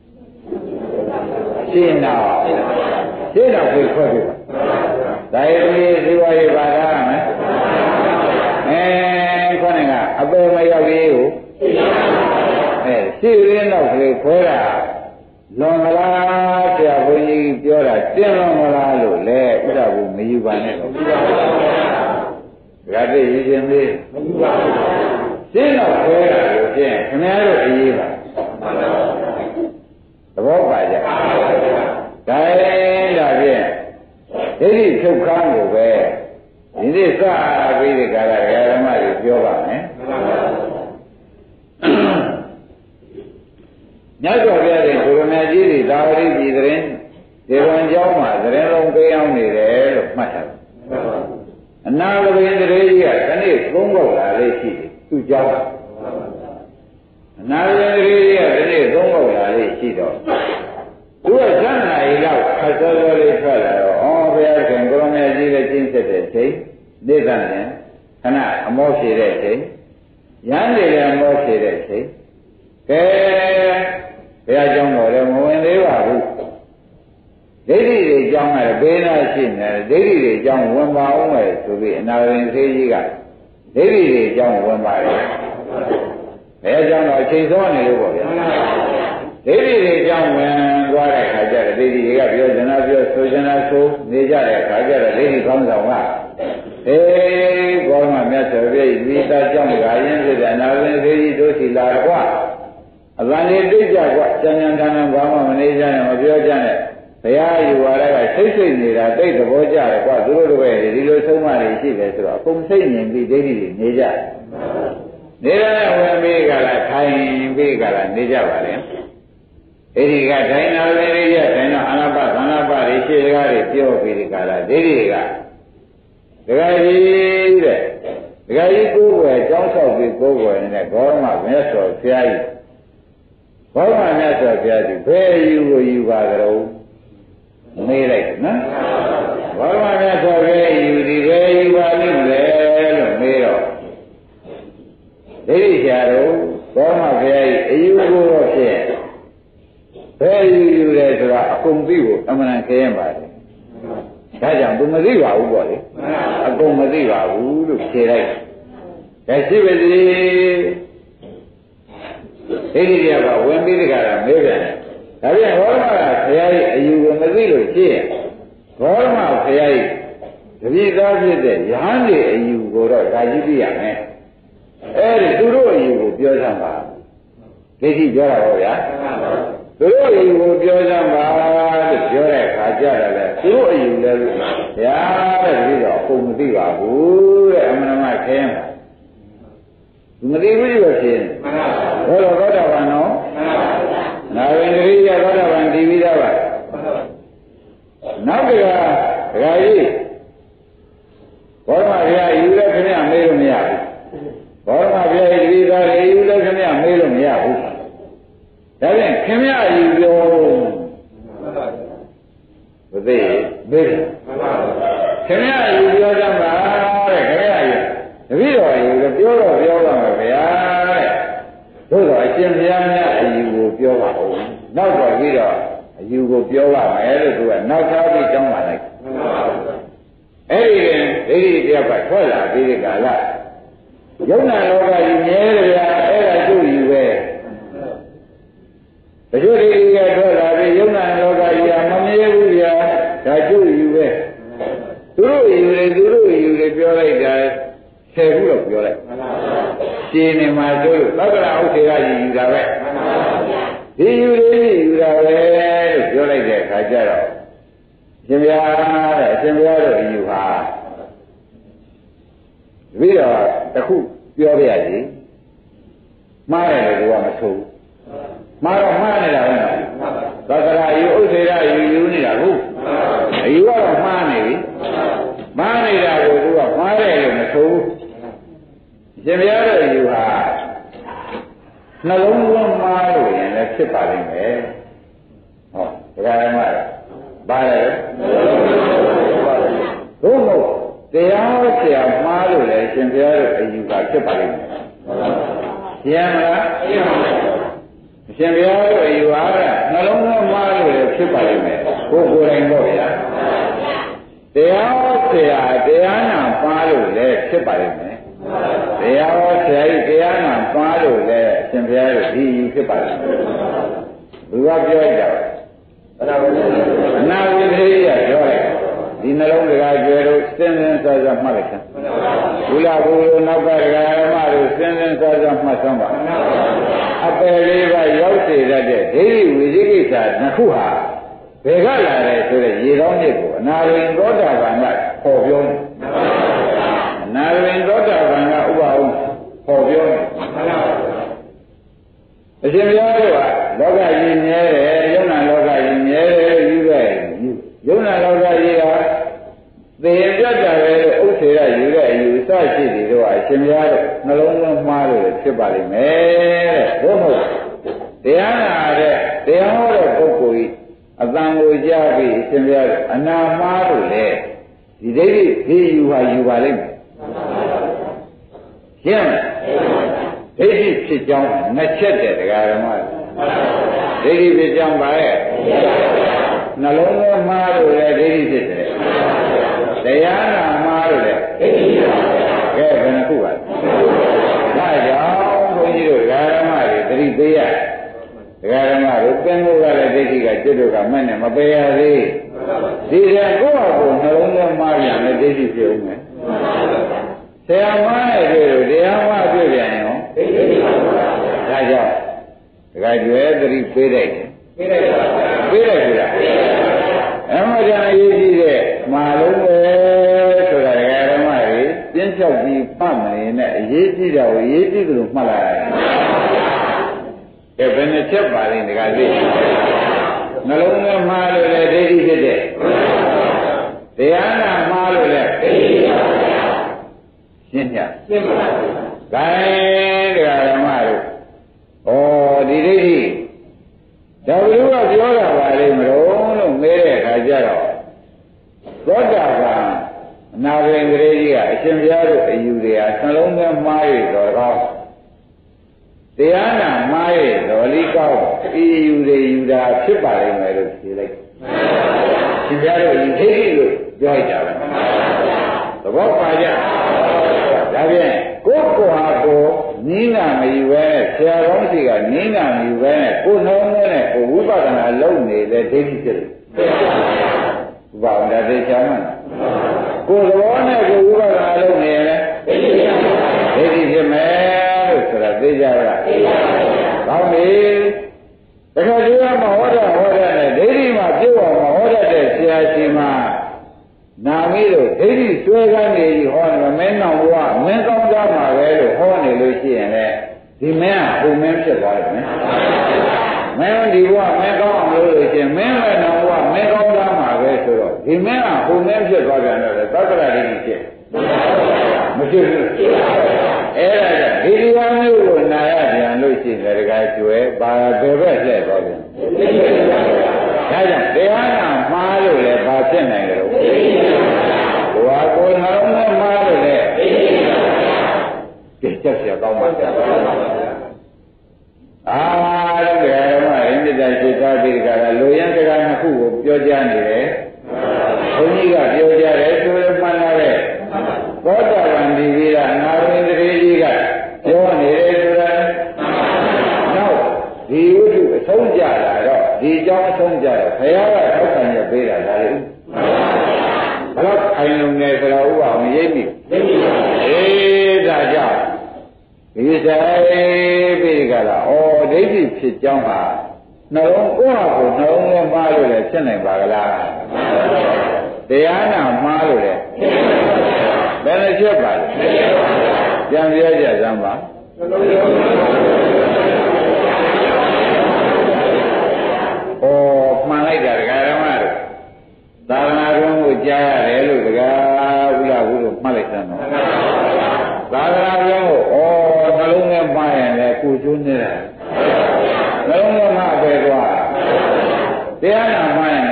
ရှင်းတော့ရှင်းတော့ကိုခွဲပြပါဒါရည်ဇီဝရေးပါရမယ်ခေါင်းကအပေမရောက်ရေးကိုရှိရင်းတော့ကလေးခွဲတာလွန်မလားဆရာဘုန်းကြီးပြောတာတင်းလွန်မလားလို့လဲဥဒ္ဒဘူးမယူပါနဲ့လို့ဒါသိရခြင်းလေးမယူပါဘူးရှင်းတော့ခွဲတာလို့ဖြင့်ခင်ဗျားတို့အေးပါသဘောပါကြဒါရင်ဒါဖြင့်ဒိဋ္ဌိချုပ်ခန်းကိုပဲဒီနေ့စပြီးဒီကရဓမ္မတွေပြောပါမယ်မြတ်စွာဘုရားရှင်ကိုရမကြီးတွေသာဝတိပြည်သတင်းဒေဝံကျောင်းမှာသတင်းလုံးပေးအောင်နေတယ်လို့မှတ်ထားတယ်အနာဂဘင်တရေကြီးကဒီနေ့သုံးပေါက်လာလေးရှိတယ်သူ့ကျောင်းအနာဂဘင်တရေကြီးကဒီနေ့သုံးပေါက်လာလေးရှိတော့သူကဇန်နာရီလောက်ခက်စောစောလေးထွက်လာတော့ဩဘုရားရှင်ကိုရမကြီးလည်းကျင့်ဆက်တဲ့ချိန်နေသန်တယ်ခဏအမောဖြေတဲ့ချိန်ရမ်းနေလည်းအမောဖြေတဲ့ချိန်ကဲဘုရားကျောင်းတော်လည်းမဝင်သေးပါဘူးဒိဋ္ဌိတွေကျောင်းကလည်းဘေးနာရှိနေတယ်ဒိဋ္ဌိတွေကျောင်းဝင်ပါအောင်မယ်ဆိုပြီးအနာရင်သေးကြီးကဒိဋ္ဌိတွေကျောင်းဝင်ပါတယ်ဘုရားကျောင်းတော်အချိန်စောနေလို့ပေါ့ဗျာဒိဋ္ဌိတွေကျောင်းဝင်သွားတဲ့ခါကျတော့ဒိဋ္ဌိတွေကပြောစနာပြောဆိုစနာဆိုနေကြတဲ့ခါကျတော့ဒိဋ္ဌိကောင်းဆောင်ကဘောရမမြတ်စွာဘုရားဒီသားကြောင့်ဂါရင်ဖြစ်တဲ့အနာရင်သေးကြီးတို့စီလာကွာအလံလေးတိတ်ကြကွာကျန်ကျန်တန်တန်ဘာမှမနေကြနဲ့မပြောကြနဲ့ဘုရားယူဝါဒကစိတ်စိတ်နေတာတိတ်သဘောကျတယ်ကွာသူတို့တွေဒီလိုဆုံးမနေရှိတယ်ဆိုတော့အကုန်စိတ်ငြိမ်ပြီးဒိဋ္ဌိတွေနေကြနေတဲ့ဝင်ပြီးကလာထိုင်ပြီးကလာနေကြပါလေအဲဒီကထိုင်နာလေးတွေရထိုင်တော့အနာပသနာပတွေရှေ့ကားတွေပြောပြီးဒီကလာဒိဋ္ဌိတွေကဒကာကြီးတဲ့ဒကာကြီးကိုယ်ွယ်ကြောင်းဆောက်ပြီးကိုယ်ွယ်နေတဲ့ဂေါရမမြတ်စွာဘုရားကြီးဂေါရမမြတ်စွာဘုရားကြီးဘယ်ယူကိုယူပါကြတော့မေးလိုက်နော်ဂေါရမမြတ်စွာဘုရားယူဒီဘယ်ယူပါလိမ့်လဲလို့မေးတော့ဒိဋ္ဌိဆရာတို့ဂေါရမဘုရားကြီးအယူကိုတော့ဖြင့်ဘယ်ယူလဲဆိုတာအကုန်သိဖို့အမှန်တန်ခရင်ပါတယ်ဒါကြောင့်သူမသိပါဘူးပေါ့လေအကုန်မသိပါဘူးလို့ဖြေလိုက်ဒါရှိပါစေဒိဋ္ဌိတွေကဝင်ပြီးတကရာမေးပြန်တယ်ဒါပြန်ဂေါရမကဘုရားကြီးအယူကိုမသိလို့ရှိရင်ဂေါရမဘုရားကြီးတပည့်သားဖြစ်တဲ့ယဟန်တွေအယူကိုတော့ဒါကြည့်ပြရမယ်အဲဒီသူတို့အယူကိုပြောစမ်းပါဒိဋ္ဌိပြောတာပေါ့ဗျာသူတို့အယူကိုပြောစမ်းပါလို့ပြောတဲ့အခါကျတော့လေသူတို့အယူလည်းဗျာတဲ့ပြီးတော့အကုန်မသိပါဘူးတဲ့အမှန်မှခင်းပါသူမသိဘူးလို့ဖြစ်နေဘယ်လိုသောတာပန်နော်နာဝင်တရိယသောတာပန်တည်ပြီးသားပါနောက်ကဒကာကြီးဘောရမဘုရားယူလည်းခင်ဗျမေးလို့မရဘူးဘောရမဘုရားဒီသားတွေယူလည်းခင်ဗျမေးလို့မရဘူးဒါဖြင့်ခင်ဗျယူပြောမသိမေးခင်ဗျယူပြောကြမှာတဲ့ခင်ဗျယူတပည့်တော်ယူလည်းပြောတော့ပြောပါမယ်ဗျာတဲ့သို့တော့အရှင်ဘုရားများအယူကိုပြောပါဦးနောက်တော့ပြီးတော့အယူကိုပြောပါမယ်လို့သူကနောက်သားပြီးတောင်းပါလိုက်အဲ့ဒီဒိဋ္ဌိတရားကထွက်လာပြီးဒီကာလယုံနာလောကကြီးမြဲတယ်ဗျာအဲ့ဒါသူ့ယူပဲတချို့ဒိဋ္ဌိကထွက်လာပြီးယုံနာလောကကြီးကမမြဲဘူးဗျာဒါသူ့ယူပဲသူတို့ယူတယ်ပြောလိုက်တာဆယ်ခုတော့ပြောလိုက်ရှင်းနေမှာတို့သက္ကရာဥစ္စေကယူတာပဲဒီယူတာပဲလို့ပြောလိုက်တဲ့အခါကျတော့ရှင်ဗျာတဲ့အရှင်ဗျာတို့ယူဟာပြီးတော့တခုပြောပြရစီမှားတယ်လို့ကမဆိုဘူးမှားတော့မှားနေတာပဲသက္ကရာယူဥစ္စေကယူနေတာဟုတ်အယူကတော့မှားနေပြီမှားနေတာကိုသူကမှားတယ်လို့မဆိုဘူးရှင်ဗျာတို့ယူဟာနှလုံးသွင်းမှားလို့ရင်လည်းဖြစ်ပါလိမ့်မယ်ဟောဒါကမှပါလေဘုမဟုတ်တရားဆရာမှားလို့လည်းရှင်ဘုရားတို့အယူကဖြစ်ပါလိမ့်မယ်ရှင်းမလားရှင်ဘုရားတို့အယူဟာကနှလုံးသွင်းမှားလို့လည်းဖြစ်ပါလိမ့်မယ်ကိုယ်ကိုယ်တိုင်တော့ဗျာတရားဆရာတရားနာပါလို့လည်းဖြစ်ပါလိမ့်မယ်တရားဟောဆရာကြီးတရားနာပါလို့လည်းအရှင်ဘုရားတို့ဒီဖြစ်ပါလိမ့်မယ်သူကပြောကြတယ်အနာဝိသေယပြောလိုက်ဒီနှလုံးတရားကျွဲတို့စဉ်းစားစားမှတ်လိုက်တာဘုရားဘုလိုနောက်ကတရားဓမ္မတို့စဉ်းစားစားမှတ်ဆုံးပါအပယ်လေးပါရောက်စေတတ်တဲ့ဒိဋ္ဌိဝိသိကိစ္စနှစ်ခုဟာဘယ်ကလာလဲဆိုတဲ့ရေတော်မြစ်ကိုအနာရင်သောတာပန်ကပေါ်ပြောတယ်အနာရင်သောတာပန်ကဥပအောင်ပေါ်ပြောတယ်အရှင်ဘုရားတို့ကလောကကြီးမြဲတယ်ယုံနာလောကကြီးမြဲတယ်ယူခဲ့ယုံနာလောကကြီးကသေပြတ်တာပဲလို့ဥစ္စေရယူတဲ့အယူအဆရှိတယ်တို့ကအရှင်ဘုရားတို့နှလုံးသွင်းမှားလို့ဖြစ်ပါလိမ့်မယ်တဲ့ဘုမဟုတ်တရားနာတဲ့တရားဟောတဲ့ပုဂ္ဂိုလ်ကြီးအတန်ကိုကြားပြီးအရှင်ဘုရားအနာမှားလို့လေဒီဒိဋ္ဌိဒီယူဟာယူပါလိမ့်မယ်ရှင်းမလားဒိဋ္ဌိဖြစ်ကြောင်းနှစ်ချက်တဲ့တရားဓမ္မဒိဋ္ဌိဖြစ်ကြောင်းပါရဲ့နှလုံးသွင်းမှားလို့လည်းဒိဋ္ဌိဖြစ်တယ်တရားနာမှားလို့လည်းဒိဋ္ဌိဖြစ်ပါဗျာကဲဘယ်နှခုပါလဲဒါကြောင့်ဘုန်းကြီးတို့တရားဓမ္မတွေသတိပေးရတရားဓမ္မတို့ပင်ကိုကလည်းဒိဋ္ဌိကจิตတို့ကမဲ့နဲ့မပယ်ရသေးဒီကကိုယ့်အကိုနှလုံးသွင်းမှားပြန်လည်းဒိဋ္ဌိဖြစ်ဦးမယ်ဆရာမနဲ့တွေ့လို့တရားမတွေ့ပြန်ရောဒိဋ္ဌိဖြစ်ပါဗျာဒါကြောင့်ဒကာကျွဲသတိပေးလိုက်တယ်ပေးလိုက်ပါဗျာပေးလိုက်ပြီလားအမှန်တရားရေးကြည့်တဲ့မာလုံးပဲဆိုတာဒကာဓမ္မတွေပြင်းလျှောက်ပြီးမှတ်မနေနဲ့အရေးကြီးတာကိုရေးကြည့်သလိုမှတ်လိုက်ရတယ်ကဲဘယ်နှချက်ပါလိမ့်ဒကာသိနှလုံးသွင်းမှားလို့လည်းဒိဋ္ဌိဖြစ်တဲ့တရားနာမှားလို့လည်းဒိဋ္ဌိဖြစ်ပါဗျာရှင်းကြရှင်းပါဗျာဂိုင်းဒကာဓမ္မတို့ဩဒီဒိဋ္ဌိဒါဘုရားပြောတာပါလေမလို့မေးတဲ့အခါကျတော့သောတာပန်အနာဂင်္ဂရေကြီးကအရှင်ဘုရားတို့အယူတွေဟာနှလုံးသွင်းမှားရတော်ကောင်းတရားနာမှားရတော်လီကောင်းဤယူတွေယူတာဖြစ်ပါလိမ့်မယ်လို့ဖြေလိုက်ရှင်ဘုရားတို့ဒီဒိဋ္ဌိလို့ပြောကြတာသဘောပါကြဒါဖြင့်ကိုယ်ကိုယ်ဟာကိုယ်နိနာမယူပဲနဲ့ဆရာကောင်းစီကနိနာမယူပဲနဲ့ကိုယ်နှောင်းနဲ့ကိုဝိပဿနာလုပ်နေတဲ့ဒိဋ္ဌိဖြစ်တယ်။ဘာဝဒါသိချာမှန်းကိုယ်သဘောနဲ့ကိုဝိပဿနာလုပ်နေရင်ဒိဋ္ဌိဖြစ်မယ်လို့ဆိုတာသိကြလား။ကောင်းပြီ။ဒါကြောင့်ဒီမှာဟောတာနဲ့ဒိဋ္ဌိမှာပြုတ်အောင်ဟောတတ်တဲ့ဆရာရှင်မှာနာမည်တို့ဒိဋ္ဌိဆွဲကန်းနေကြီးဟောတယ်မင်းတော်ဘုရားမင်းကောင်းသားမှာပဲလို့ဟောနေလို့ရှိရင်လည်းဒီမင်းကဘုံမင်းဖြစ်သွားတယ်မင်းဒီဘုရားမင်းကောင်းအောင်လို့ရှိရင်မင်းလည်းတော်ဘုရားမင်းကောင်းသားမှာပဲဆိုတော့ဒီမင်းကဘုံမင်းဖြစ်သွားပြန်တော့သတ္တရဒိဋ္ဌိဖြစ်မဖြစ်ဘူးအဲ့ဒါကြောင့်ဒီတရားမျိုးကိုနာရပြန်လို့ရှိရင်တကယ်ကျွဲပါဘယ်ဘက်လှည့်သွားပြန်ဒါကြောင့်တရားနာမှားလို့လည်းဘာဖြစ်နိုင်ကြလို့ဘုရားကိုယ်နှလုံးနဲ့မှားလို့လည်းကြက်ချက်ကောင်းပါကြအာတဲ့ဓမ္မရင်းမြစ်တာရှိသားပြီးကြတာလူရန်စကားနှစ်ခုကိုပြောကြနေတယ်ဘုန်းကြီးကပြောကြတယ်ဆိုရင်မှန်လာတဲ့သောတာပန်ဒီကြီးကအနာဝိန္ဒရေကြီးကပြောနေတယ်ဆိုတာနောက်ဒီဝိတုအဆုံးကြလာတော့ဒီအကြောင်းအဆုံးကြတော့ဘုရားကထောက်ခံရပေးတာဒါလေဘယ်တော့ခိုင်လုံနေကြတော့ဥပအောင်ရိပ်ပြီအေးဒါကြောင့်ဒီဆိုင်ပြီးကြတာဩဒိဋ္ဌိဖြစ်ကြောင်းဟာနှလုံးကိုယ့်ဟာကိုယ်နှလုံးနဲ့မှားလို့လည်းဖြစ်နိုင်ပါကလားတရားနာမှားလို့လည်းဘယ်နဲ့ဖြစ်ပါလဲပြန်ပြောကြစမ်းပါဩမှန်လိုက်တာဒကာရမတို့သာသနာ့ဘုံကိုကြားရတယ်လို့ဒကာဥလာဘူးလို့မှတ်လိုက်တယ်နော်သာသနာ့ဘုံကိုနှလုံးနဲ့မှားရင်လည်းကိုကျိုးနေတာနှလုံးနဲ့မှားပဲသွားတရားနာမှားရင်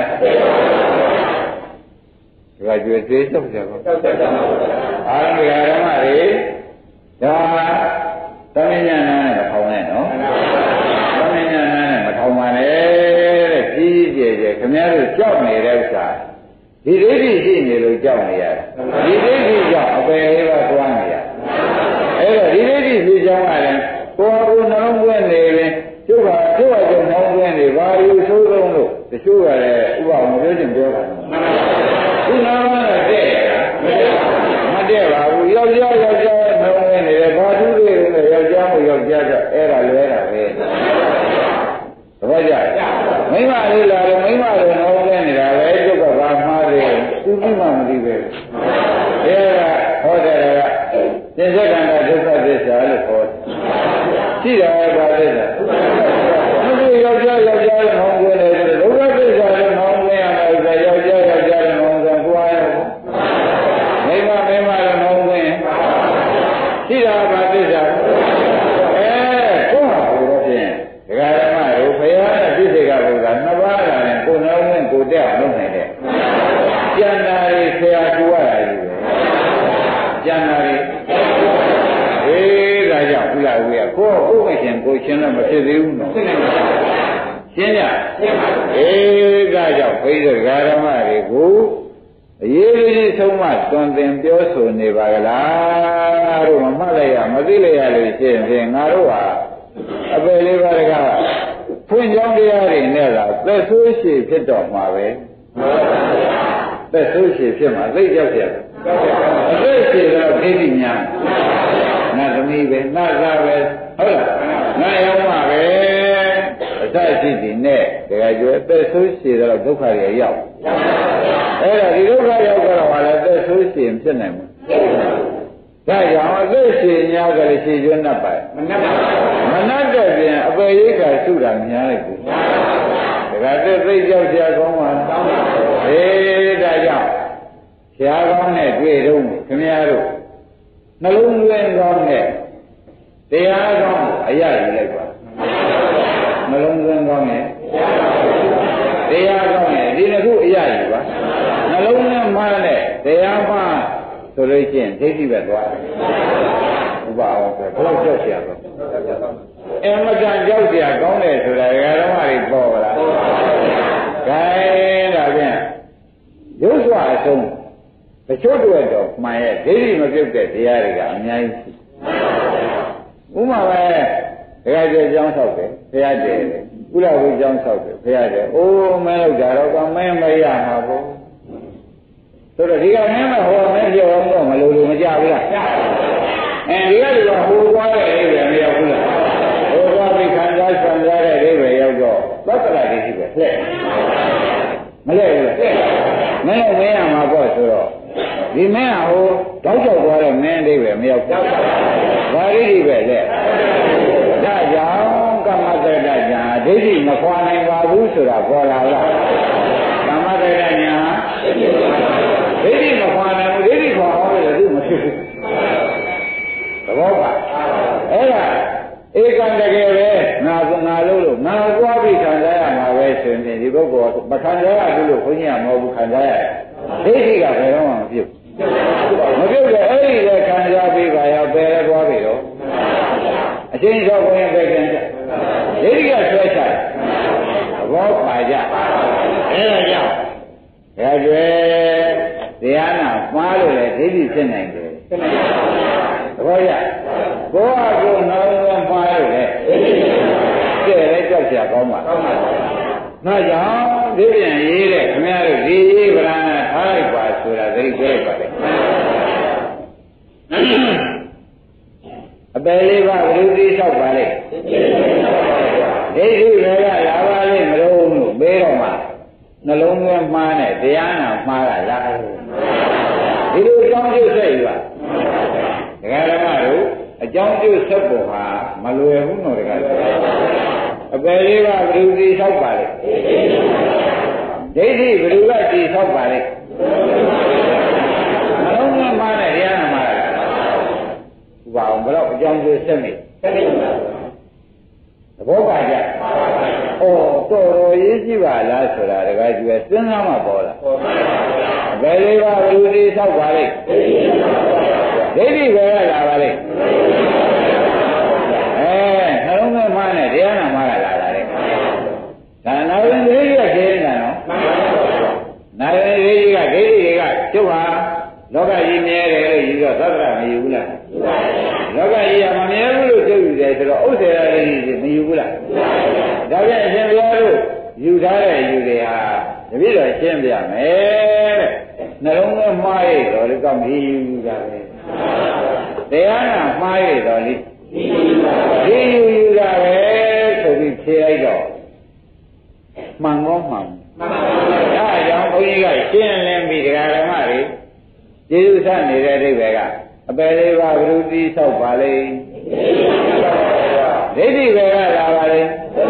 ဒကာကျွေးသေးတော့ကြပါအားဒကာရမတွေဒါသမဉ္ဇဏနဲ့မထောင်နဲ့နော်သမဉ္ဇဏနဲ့မထောင်ပါနဲ့တဲ့ကြီးကြီးကျယ်ကျယ်ခင်ဗျားတို့ကြောက်နေတဲ့ဥစ္စာဒီဒိဋ္ဌိရှိနေလို့ကြောက်နေရတယ်ဒီဒိဋ္ဌိကြောင့်အပယ်လေးပါးသွားနေရအဲ့တော့ဒီဒိဋ္ဌိဖြစ်ကြောင်းကလည်းကိုယ်ကိုယ်နှလုံးသွင်းနေရင်ကျုပ်ကနှလုံးသွင်းနေဘာလို့ဆိုးဆုံးလို့တချို့ကလည်းဥပအောင်မပြောချင်ပြောတာဒီနာမနဲ့တဲ့မတဲ့ပါဘူးယောက်ျားနှလုံးသွင်းနေတယ်ဘာသူတွေလဲယောက်ျားမို့ယောက်ျားကြောင့်အဲ့ဒါလွဲတာပဲသဘောကျမိမလေးလာတယ်မိမလေးနှလုံးသွင်းနေတာပဲကျုပ်ကဘာမှားတယ်သူပြီးမှမသိပဲအဲ့ဒါဟောတယ်ကသင်္စ္ဆကန္တဒုက္ခသစ္စာလို့ခေါ်တယ်ရှိတယ်ဘာသစ္စာသူယောက်ျားနှလုံးသွင်းတယ်ဒုက္ခသစ္စာလို့နှလုံးသွင်းရမယ်ဆိုယောက်ျားနှလုံးသွင်းကိုယ်ရမိမလို့နှလုံးသွင်းရှိတာဘာသစ္စာကိုယ့်ဟာကိုယ်တော့ဖြင့်ဒကာရမတို့ဘုရားနဲ့ပြည့်စေကဘုရားနှစ်ပါးလာရင်ကိုယ်နှလုံးသွင်းကိုယ်တက်အောင်လုပ်နိုင်တယ်ကျန်တာတွေဆရာကူရတာကြီးပဲကျန်တာတွေဒါကြောင့်ဥလာဝေကကိုယ်ရှင်းတော့မဖြစ်သေးဘူးနော်ရှင်းကြရှင်းပါဒါကြောင့်ဘိဓဂါရမတွေကိုအရေးကြီးဆုံးမတွင်သင်ပြောဆိုနေပါကလားတို့မမှတ်လိုက်ရမသိလိုက်ရလို့ရှိရင်ငါတို့ဟာအပေလေးပါးကဖွင့်ကြောင်းတရားတွေနဲ့လားသက်ဆိုးရှိဖြစ်တော့မှာပဲသက်ဆိုးရှိဖြစ်မှာသိကြောက်ကြအသက်ရှိတော့ဒိဋ္ဌိများနတ်သမီးပဲနတ်သားပဲဟုတ်လားနတ်ရောက်မှာပဲအသက်ရှိတည်နဲ့တကယ်ကျွဲသက်ဆိုးရှိတော့ဒုက္ခတွေရောက်အဲ့ဒါဒီဒုက္ခရောက်တော့ဟာလည်းသက်ဆိုးရှိရင်ဖြစ်နိုင်မှာဒါကြောင့်အသက်ရှင်များကလေးရှိကျွန်းတ်ပါမနှက်တဲ့ပြင်အပေရိက္ခာစုတာများလိုက်ဘူးဒါကသိကြောက်ကြကောင်းပါဒါကြောင့်ဆရာကောင်းနဲ့တွေ့တော့ခင်ဗျားတို့နှလုံးသွင်းကောင်းနဲ့တရားကောင်းအရယူလိုက်ပါနှလုံးသွင်းကောင်းနဲ့တရားကောင်းနဲ့ဒီတစ်ခုအရယူပါနှလုံးသွင်းမှနဲ့တရားမှဆိုလို့ရှိရင်ဒိဋ္ဌိပဲသွားတယ်ဥပအောင်ဆိုဘယ်လိုကြောက်เสียတော့အမတန်ကြောက်เสียကောင်းတယ်ဆိုတာဓမ္မတွေပေါ်လာခိုင်းဒါဖြင့်ရုပ်စွာအဆုံးတချို့တွေတော့မှန်ရဲ့ဒိဋ္ဌိမပြုတ်တဲ့တရားတွေကအများကြီးရှိဥပမာပဲဒကာကျေကျောင်းဆောက်တယ်ဖရာတယ်ကုလဝိကျောင်းဆောက်တယ်ဖရာတယ်အိုးမင်းလောက်ကြတော့ကမင်းမရမှာပေါ့ဆိုတော့ဒီကမင်းမဟောမင်းပြောတော့မလို့မကြဘူးလားဒီကလူကဟိုသွားတဲ့အိဗယ်မရောက်ဘူးလားဟိုသွားပြီးခံစားဆံရတဲ့အိဗယ်ရောက်တော့သတ္တရာဒိဋ္ဌိပဲလှည့်မလဲဘူးလားမင်းလည်းမင်းရမှာပေါ့ဆိုတော့ဒီမင်းကဟိုတောက်ကြောက်သွားတဲ့မင်းအိဗယ်မရောက်ဘူးဘာဒိဋ္ဌိပဲလဲဒါကြောင့်ကမ္မတ္တညာဒိဋ္ဌိမခွာနိုင်ပါဘူးဆိုတာပေါ်လာလားကမ္မတ္တညာဒိဋ္ဌိမခွာနိုင်ဘူးဒိဋ္ဌိခွာဟောတယ်သူမဖြစ်ဘူးသဘောပါအဲ့ဒါဧကံတကယ်ပဲငါလို့ငါသွားပြီးခံစားရမှာပဲဆိုရင်ဒီပုဂ္ဂိုလ်မခံစားရဘူးလို့ခွင့်ရမဟုတ်ဘူးခံစားရတယ်ဒိဋ္ဌိကဘယ်တော့မှမပြုတ်မပြုတ်တဲ့အဲ့ဒီလေခံစားပြီးပါရောဘယ်လဲသွားပြီတော့အချင်းချောကိုရင်ပဲကျန်တယ်ဒိဋ္ဌိကဆွဲချတယ်သဘောပါကြအဲ့ဒါကြောင့်ဒါကျွဲတရားနာမှားလို့လေဒိဋ္ဌိဖြစ်နိုင်တယ်သဘောရကိုယ့်အကူနှလုံးသွင်းမှားလို့လေကျဲလဲကြောက်ကြကောင်းပါဒါကြောင့်ဒီပြန်ရေးတဲ့ခင်ဗျားတို့ဒီရေးဗလာနာထားလိုက်ပါဆိုတာသတိပေးလိုက်ပါလေအပယ်လေးပါဘယ်လိုသိဆောက်ပါလဲဒိဋ္ဌိပဲကလာပါလိမ့်မလို့လို့ပေးတော့မှနှလုံးသွင်းမှားနဲ့တရားနာမှားတာလားဒီလိုအကြောင်းကျိုးဆက်ယူပါဒကာဓမ္မတို့အကြောင်းကျိုးဆက်ပုံဟာမလွယ်ဘူးနော်ဒကာအပယ်လေးပါဘယ်လိုသိဆောက်ပါလဲဒိဋ္ဌိဘယ်လိုကသိဆောက်ပါလဲနှလုံးသွင်းမှားနဲ့တရားနာမှားတာဘာအောင်ဘယ်တော့အကြောင်းကျိုးဆက်နေသဘောပါကြတော်ရေးကြည့်ပါလားဆိုတာတကယ်ကြီးပဲစဉ်းစားမှပေါ်လာဘယ်လေးပါဘယ်လိုသိဆောက်ပါလိမ့်ဒိဋ္ဌိပဲလာပါလိမ့်နှလုံးသွင်းမှနဲ့တရားနာမှလာတာလေဒါနာဝင်ဒိဋ္ဌိကရှင်းနေတာနော်နာဝင်ဒိဋ္ဌိကကျုပ်ဟာလောကကြီးမြဲတယ်လို့ယူတော့သတ္တရမယူဘူးလားလောကကြီးကမမြဲဘူးလို့ကျုပ်ယူတယ်ဆိုတော့ဥစ္စေရဒိဋ္ဌိမယူဘူးလားဒါပြန်အရှင်ဘုရားတို့ယူထားတဲ့ယူတွေဟာတပည့်တော်ရှင်းပြမယ်တဲ့နှလုံးသွင်းမှားရတော့ဒီကောင်ဒီယူတာပဲတရားနာမှားရတော့ဒီယူတာပဲဆိုပြီးဖြေလိုက်တော့မှန်ကောမှန်ဒါကြောင့်ဘုန်းကြီးကရှင်းလင်းပြီးတရားဓမ္မတွေကျေးဇူးဆနေတဲ့အိဗယ်ကအပယ်လေးပါဘုရုတိဆောက်ပါလေဒိဋ္ဌိပဲကလာပါလေ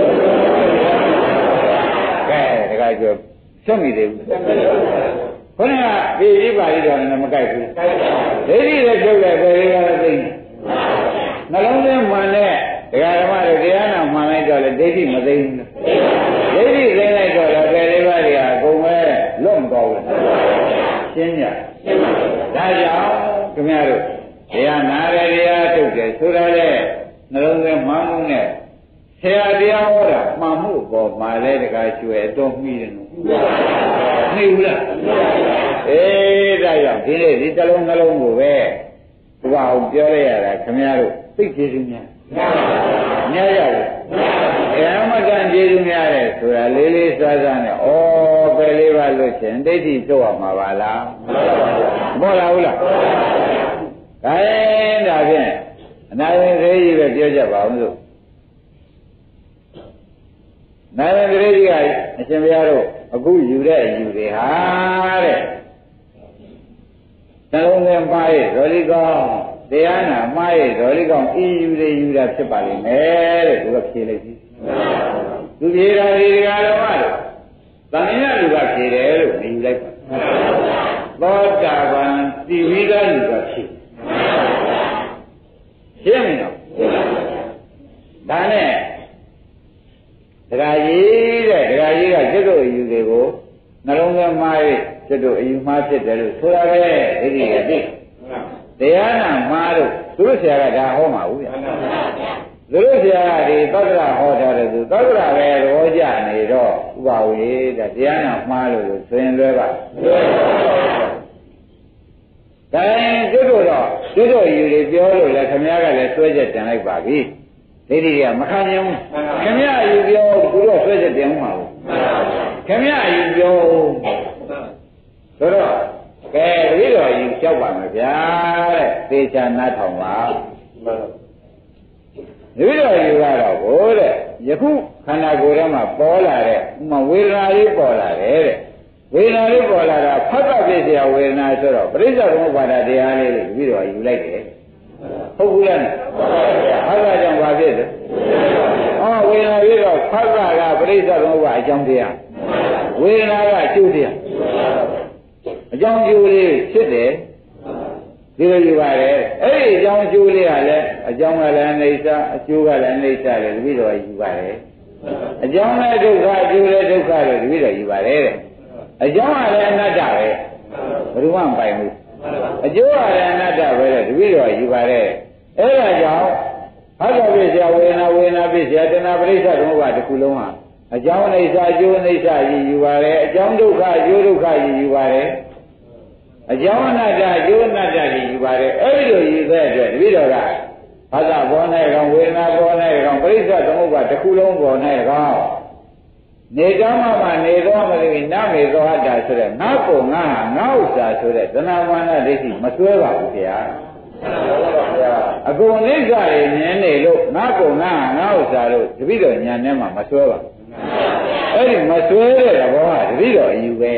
ကဲတခါကျဆက်မိသေးဘူးခေါင်းကဒီပါဠိတော်နဲ့မကိုက်ဘူးဒိဋ္ဌိလည်းကျုပ်လည်းပယ်လေးပါလည်းသိနှလုံးသွင်းမှန်တဲ့ဒကာဓမ္မတွေတရားနာမှန်လိုက်တော့လေဒိဋ္ဌိမသိဘူးဒိဋ္ဌိသိလိုက်တော့လည်းပယ်လေးပါတွေဟာအကုန်ပဲလွတ်မသွားဘူးရှင်းကြဒါကြောင့်ခင်ဗျားတို့တရားနာတယ်တရားထုတ်တယ်ဆိုတော့လေနှလုံးသွင်းမှန်မှုနဲ့ဆရာတရားဟောတာမှန်မှုပေါ်မှာလဲတကားကျွဲတော့မှီတယ်နော်မှီဘူးလားအေးဒါကြောင့်ဒီနေ့ဒီတစ်လုံးနှလုံးကိုပဲဘုရားအောင်ပြောရတာခင်ဗျားတို့သိကျေစုများများရတယ်အမကန်ကျေစုများတယ်ဆိုတာလေးလေးစားစားနဲ့ဩပဲလေးပါလို့ချင်းဒိဋ္ဌိထုတ်ရမှာပါလားမဟုတ်လားဟုတ်လားဒါရင်ဒါဖြင့်အနာရင်သေးကြီးပဲပြောကြပါဦးလို့နာရင်သေးကြီးကအရှင်ဘုရားတို့အခုယူတဲ့အယူတွေဟာတဲ့နှလုံးသွင်းပါရဲ့ဇောလီကောင်းတရားနာမှားရဲ့ဇောလီကောင်းဤယူတွေယူတာဖြစ်ပါလိမ့်မယ်တဲ့သူကဖြေလိုက်ပြီသူဖြေတာဒီကတော်မလို့တဏှာလူကဖြေတယ်လို့မြင်လိုက်ပါသောတာပန်တိဝိဒလူကဖြေရှင်းပြီနော်ဒါနဲ့တရားကြီးတဲ့တရားကြီးကကျွတ်တို့အယူတွေကိုနှလုံးသွင်းမှားရဲ့ကျွတ်တို့အယူမှားဖြစ်တယ်လို့ဆိုရပဲဒီကြီးကသိတရားနာမှားလို့သူတို့ဆရာကဒါဟောမှာဘူးဗျာသူတို့ဆရာကဒီသက္ကရာဟောထားတယ်သူသက္ကရာပဲသဘောကျနေတော့ဥပါဝေတဲ့တရားနာမှားလို့ဆိုရင်လွဲပါဒါရင်ကျွတ်တို့တော့ကျွတ်တို့ယူတွေပြောလို့လည်းခမည်းကလည်းဆွဲချက်တင်လိုက်ပါပြီဒီဒီကမခံနိုင်ဘူးခမည်းယူပြောသူတို့ဆွဲချက်တင်မှာဘူးခမည်းယူပြောဆိုတော့ကဲဒီတော့ယူလျှောက်ပါမယ်ဗျာတဲ့သေချာနားထောင်ပါဒီတော့ယူကတော့ဘိုးတဲ့ယခုခန္ဓာကိုယ်ထဲမှာပေါ်လာတဲ့ဝေဒနာလေးပေါ်လာတယ်တဲ့ဝေဒနာလေးပေါ်လာတာဖတ်တာဖြစ်เสียဝေဒနာဆိုတော့ပရိစ္ဆေသမုပ္ပါဒတရားလေးကိုပြီးတော့ယူလိုက်တယ်ဟုတ်ဘူးလားဖတ်တာကြောင့်ဘာဖြစ်လဲဝေဒနာပြီးတော့ဖတ်တာကပရိစ္ဆေသမုပ္ပါအကြောင်းတရားဝေဒနာကအကျိုးတရားအကြောင်းကျိုးလေးဖြစ်တယ်ဒီလိုယူပါတယ်အဲ့ဒီအကြောင်းကျိုးလေးကလည်းအကြောင်းကလည်းအိဋ္ဌအကျိုးကလည်းအိဋ္ဌတယ်တပည့်တော်ယူပါတယ်အကြောင်းလည်းဒုက္ခအကျိုးလည်းဒုက္ခတယ်တပည့်တော်ယူပါတယ်တဲ့အကြောင်းကလည်းအနတ္တပဲဘယ်သူမှမပိုင်ဘူးအကျိုးကလည်းအနတ္တပဲတဲ့တပည့်တော်ယူပါတယ်အဲ့ဒါကြောင့်ဟောတာပြည့်စရာဝေဒနာပြည့်စရာတဏှာပရိစ္ဆေသမုပ္ပါတစ်ခုလုံးဟာအကြောင်းအိဋ္ဌအကျိုးအိဋ္ဌယူပါတယ်အကြောင်းဒုက္ခအကျိုးဒုက္ခယူပါတယ်အကြောင်းအနတ္တအကျိုးအနတ္တကြီးယူပါတယ်အဲ့ဒီလိုယူတဲ့အတွက်တပည့်တော်ကဘာသာပေါ်၌ကောင်ဝေဒနာပေါ်၌ကောင်ပရိစ္ဆေသမုပ္ပါတစ်ခုလုံးပေါ်၌ကောင်နေကြမှနေတော့မလို့နာမေသောအတ္တဆိုတဲ့ငါ့ကိုငါဟာငါ့ဥစ္စာဆိုတဲ့သနာမာနဒိဋ္ဌိမစွဲပါဘူးဗျာအကုန်အိစ္ဆာရင်းမြင်နေလို့ငါ့ကိုငါဟာငါ့ဥစ္စာလို့တပည့်တော်ညာထဲမှာမစွဲပါဘူးအဲ့ဒီမစွဲတဲ့ဘောကတပည့်တော်အယူပဲ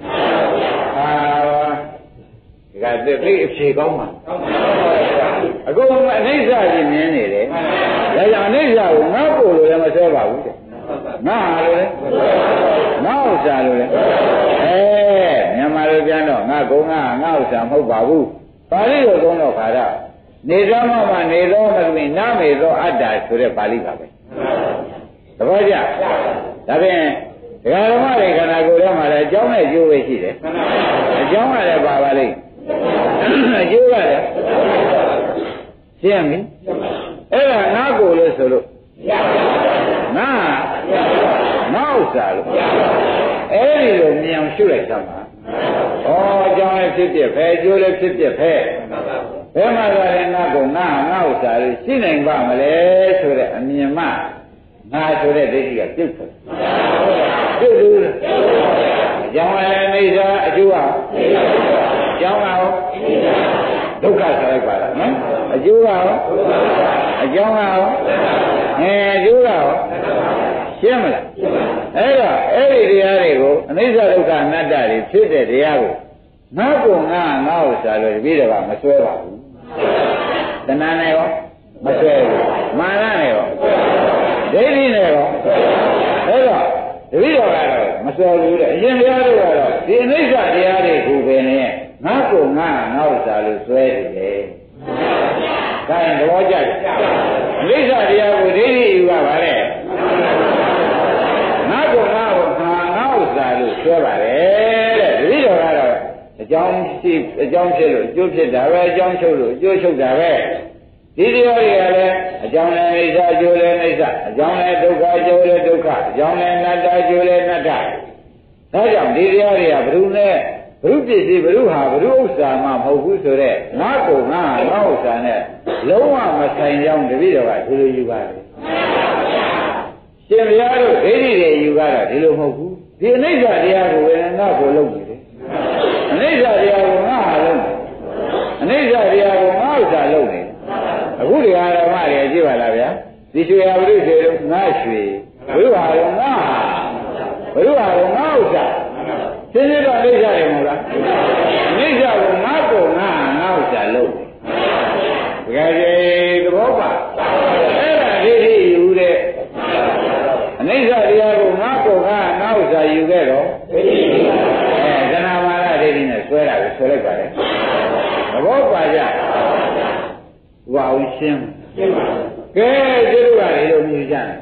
ကတိသိအဖြေကောင်းမှာအကုန်အနိစ္စကြီးမြင်နေတယ်ဒါကြောင့်အနိစ္စကိုငါ့ကိုယ်လိုလည်းမဆွဲပါဘူးတဲ့ငါဟာလိုလည်းငါ့ဥစ္စာလိုလည်းမြန်မာလိုပြန်တော့ငါကုန်းငါဥစ္စာမဟုတ်ပါဘူးပါဠိလိုကုန်းတော့ခါတော့နေသောမှနေသောမသမီးနာမေသောအတ္တဆိုတဲ့ပါဠိပါပဲသဘောကျဒါဖြင့်ဒကာဓမ္မတွေခန္ဓာကိုယ်ထဲမှာလည်းအကြောင်းနဲ့ကျိုးပဲရှိတယ်အကြောင်းကလည်းပါပါလိမ့်အကျိုးကလည်းရှင်းပြီအဲ့ဒါငါကိုယ်လို့ဆိုလို့ငါဥစ္စာလို့အဲ့ဒီလိုမြင်အောင်ရှုလိုက်သမှာဩအကြောင်းလည်းဖြစ်ဖြစ်ပဲအကျိုးလည်းဖြစ်ဖြစ်ပဲဘယ်မှာသာလဲငါကိုငါဥစ္စာလို့ရှင်းနိုင်ပါမလဲဆိုတဲ့အမြင်မှငါဆိုတဲ့ဒိဋ္ဌိကပြုတ်တယ်ပြုတ်လို့အကြောင်းလည်းအိဋ္ဌအကျိုးကကျောင်းကရောဒုက္ခဆိုလိုက်ပါလားနော်အကျိုးကရောအကြောင်းကရောအကျိုးကရောရှင်းမလားအဲ့တော့အဲ့ဒီတရားတွေကိုအနိစ္စဒုက္ခအနတ္တတွေဖြစ်တဲ့တရားကိုငါ့ကိုငါဥစ္စာလို့တပည့်တော်ကမဆွဲပါဘူးတဏှာနဲ့ရောမဆွဲဘူးမာနနဲ့ရောဒိဋ္ဌိနဲ့ရောအဲ့တော့တပည့်တော်ကတော့မဆွဲဘူးတဲ့အရှင်ဘုရားတို့ကတော့ဒီအနိစ္စတရားတွေကိုပဲနဲ့ငါ့ကိုငါဥစ္စာလို့ဆွဲတယ်။ဒါရင်သဘောကျတယ်။အနိစ္စတရားကိုဒိဋ္ဌိယူပါပါလေ။ငါ့ကိုငါဥစ္စာလို့ဆွဲပါတယ်တဲ့။တပည့်တော်ကတော့ အကြောင်းဖြစ်လို့အကျိုးဖြစ်တာပဲအကြောင်းချုပ်လို့အကျိုးချုပ်တာပဲဒီတရားတွေကလည်းအကြောင်းနဲ့အိဋ္ဌအကျိုးလည်းအိဋ္ဌအကြောင်းနဲ့ဒုက္ခအကျိုးလည်းဒုက္ခအကြောင်းနဲ့အနတ္တအကျိုးလည်းအနတ္တဒါကြောင့်ဒီတရားတွေကဘုရုနဲ့ဘုရုပစ္စည်းဘုရုဟာဘုရုဥစ္စာမှမဟုတ်ဘူးဆိုတော့ငါကိုငါဟာငါဥစ္စာနဲ့လုံးဝမဆိုင်ကြောင်းတပည့်တော်ကဒီလိုယူပါတယ်ရှင်ဘုရားတို့ဒိဋ္ဌိတွေယူကြတာဒီလိုမဟုတ်ဘူးဒီအနိစ္စတရားကိုဝေဒနာကိုလုပ်နေတယ်အနိစ္စတရားကိုငါဟာလုပ်နေအနိစ္စတရားကိုငါဥစ္စာလုပ်နေအခုဒီဟာဓမ္မတွေကြည့်ပါလားဗျာဒီရွှေဟာဘုရုရွှေတို့ငါရွှေဘုရုဟာတော့ငါဟာဘုရုဟာတော့ငါဥစ္စာရှင်းရှင်းတော့အိဋ္ဌရမဟုတ်လားအိဋ္ဌကိုငါ့ကိုငါဥစ္စာလုပ်တယ်တကယ်ကြီးသဘောပါအဲ့ဒါဒိဋ္ဌိယူတဲ့အနိစ္စတရားကိုငါ့ကိုငါဥစ္စာယူခဲ့တော့ဇဏမာနဒိဋ္ဌိနဲ့ဆွဲတာကိုဆွဲလိုက်ပါတယ်သဘောပါကြဝါအောင်ရှင်းကဲကျတို့ကလေလို့မြည်ကြတယ်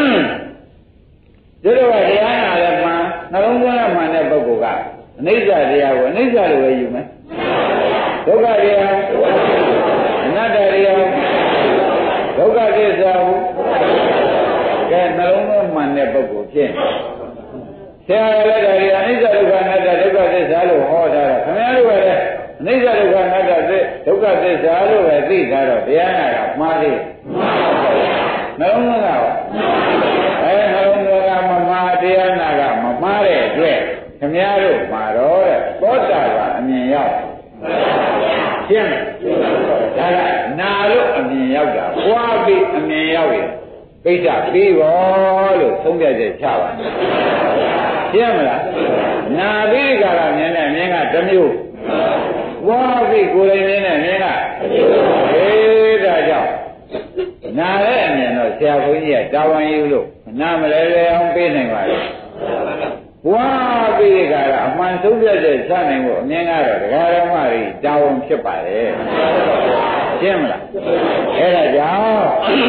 ကျတို့ကတရားနာလည်းမှနှလုံးသွင်းရမှန်တဲ့ပုဂ္ဂိုလ်ကအနိစ္စတရားကိုအနိစ္စလိုပဲယူမယ်ဒုက္ခတရားအနတ္တတရားဒုက္ခသစ္စာကိုကဲနှလုံးသွင်းမှန်တဲ့ပုဂ္ဂိုလ်ဖြစ်ဆရာလည်းဒါတွေအနိစ္စဒုက္ခအနတ္တဒုက္ခသစ္စာလို့ဟောတာတော့ခင်ဗျားတို့ကလည်းအနိစ္စဒုက္ခအနတ္တဒုက္ခသစ္စာလို့ပဲသိတာတော့တရားနာကမှားသေးနှလုံးသွင်းတာနှလုံးသွင်းတာမမှားတရားနာကမမှားတဲ့အတွက်ခင်ဗျားတို့မှာတော့သောတာပန်အမြင်ရောက်ရှင်းဒါကနာလို့အမြင်ရောက်တာပွားပြီးအမြင်ရောက်ရင်ပိဋကပြီးပေါ်လို့သုံးပြချက်ချပါရှင်းမလားနာပြီးကြတာမြင်တဲ့မြင်ကတစ်မျိုးပွားပြီးကိုယ်တိုင်မြင်တဲ့မြင်ကဒါကြောင့်နာတဲ့အမြင်တော့ဆရာဘုန်းကြီးကတာဝန်ယူလို့နာမလဲလဲအောင်ပေးနိုင်ပါလေဘွားပြီးကြတာအမှန်ဆုံးပြတဲ့ချနိုင်ဖို့အမြင်ကတော့ဒကာဓမ္မတွေတာဝန်ဖြစ်ပါလေရှင်းမလားအဲ့ဒါကြောင့်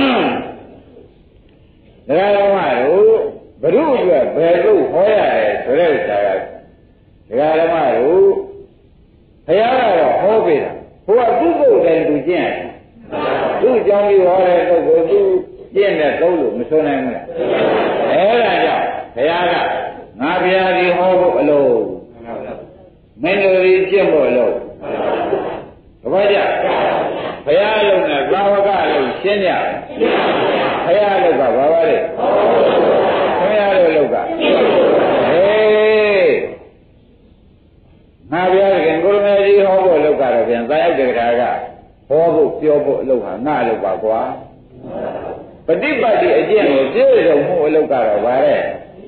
ဒကာဓမ္မတို့ဘုရုအတွက်ဘယ်လိုဟောရတယ်ဆိုတဲ့ဥစ္စာကဒကာဓမ္မတို့ဘုရားကတော့ဟောပေးတာဘုရားသူ့ကိုယ်တိုင်သူကျင့်ရတယ်သူ့ကြောင့်ဒီဟောတဲ့ပုဂ္ဂိုလ်သူကျင့်တဲ့သုံးလို့မဆိုနိုင်ဘူးလားအဲ့ဒါကြောင့်ဘုရားကငါဘုရားဒီဟောဖို့အလို့မင်းတို့ဒီကျင့်ဖို့အလို့တပည့်ကြဘုရားလုံးနဲ့ဘာဝကလုံးရှင်းကြဘုရားလုံးကဘာပါလဲဘုရားလုံးကဟေးငါဘုရားခင်ကိုရမေကြီးဟောဖို့လောက်ကတော့ပြန်သာရောက်တဲ့ခါကဟောဖို့ပြောဖို့အလုပ်ဟာငါအလုပ်ပါကွာပฏิပတ်တိအကျင့်ကိုပြည့်စုံမှုအလုပ်ကတော့ဗါတဲ့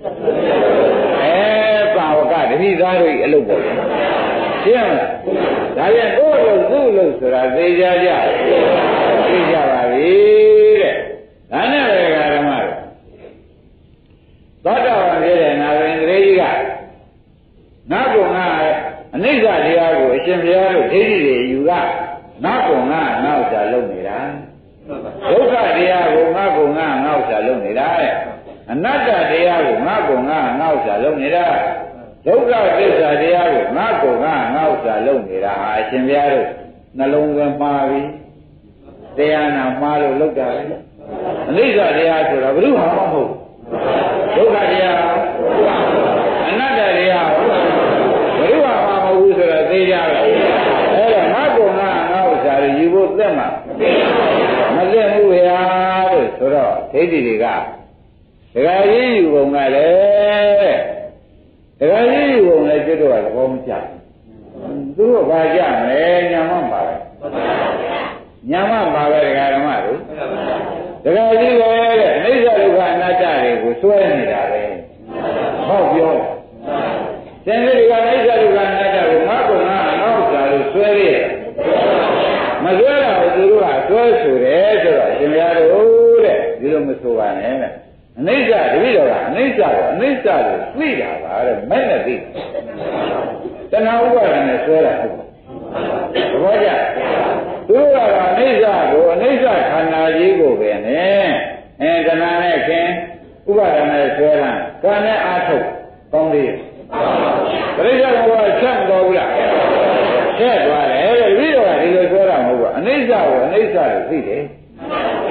ပါဝကတတိသားတို့အလုပ်ပေါ့ရှင်းမလားဒါပြန်ကိုယ်လို့သူ့လို့ဆိုတာသိကြကြသိကြပါပြီတဲ့ဒါနဲ့ပဲဓမ္မတို့သောတာပန်ဖြစ်တဲ့နာရင်တရေကြီးကငါ့ကိုငါအနိစ္စတရားကိုအရှင်ဘုရားတို့ဒိဋ္ဌိတွေယူကငါ့ကိုငါငါ့ဥစ္စာလုပ်နေတာဒုက္ခတရားကိုငါ့ကိုငါငါ့ဥစ္စာလုပ်နေတာတဲ့အနတ္တတရားကိုငါ့ကိုငါငါ့ဥစ္စာလုပ်နေတာဒုက္ခသစ္စာတရားကိုငါ့ကိုငါငါ့ဥစ္စာလုပ်နေတာဟာအရှင်ဘုရားတို့နှလုံးသွင်းမှားပြီတရားနာမှားလို့လုပ်တာလေအနိစ္စတရားဆိုတော့ဘုရားမဟုတ်ဒုက္ခတရားအနတ္တတရားဘုရားမဟုတ်ဘူးဆိုတော့သိကြပါအဲ့တော့ငါ့ကိုငါငါဥစ္စာတွေယူဖို့သက်မှာမသက်ဘူးဗျာလို့ဆိုတော့ဒိဋ္ဌိတွေကဒကာကြီးယူပုံကလည်းဒကာကြီးယူပုံလည်းကျွတ်တော့သဘောမကျသူတို့ဘာကြမလဲညာမပါပဲညာမပါပဲဒကာဓမ္မတို့ဒကာကြီးပဲတဲ့အနိစ္စဒုက္ခအနတ္တတွေကိုစွဲနေတာပဲဟောပြောသင်္ကေတကအနိစ္စဒုက္ခအနတ္တကိုငါ့ကိုငါငါ့ဥစ္စာလို့ဆွဲရမဆွဲတာကိုသူတို့ကဆွဲဆိုတယ်ဆိုတော့ရှင်ဘုရားတို့တဲ့ဒီလိုမဆိုပါနဲ့တဲ့အနိစ္စတပည့်တော်ကအနိစ္စကိုအနိစ္စကိုသိတာပါတဲ့မဲ့နဲ့သိတဏှာဥပါဒနဲ့ဆွဲတာဟုတ်သဘောကျသူတို့ကအနိစ္စကိုအနိစ္စခန္ဓာကြီးကိုပဲနဲ့တဏှာနဲ့ခင်ဥပါဒနဲ့ဆွဲတာကံနဲ့အာထုတ်ကောင်းသေးပရိစ္ဆေဘုရားချက်မတော်ဘူးလားချက်သွားတယ်တဲ့ပြီးတော့ဒီလိုပြောတာမဟုတ်ဘူးအနိစ္စကိုအနိစ္စလို့သိတယ်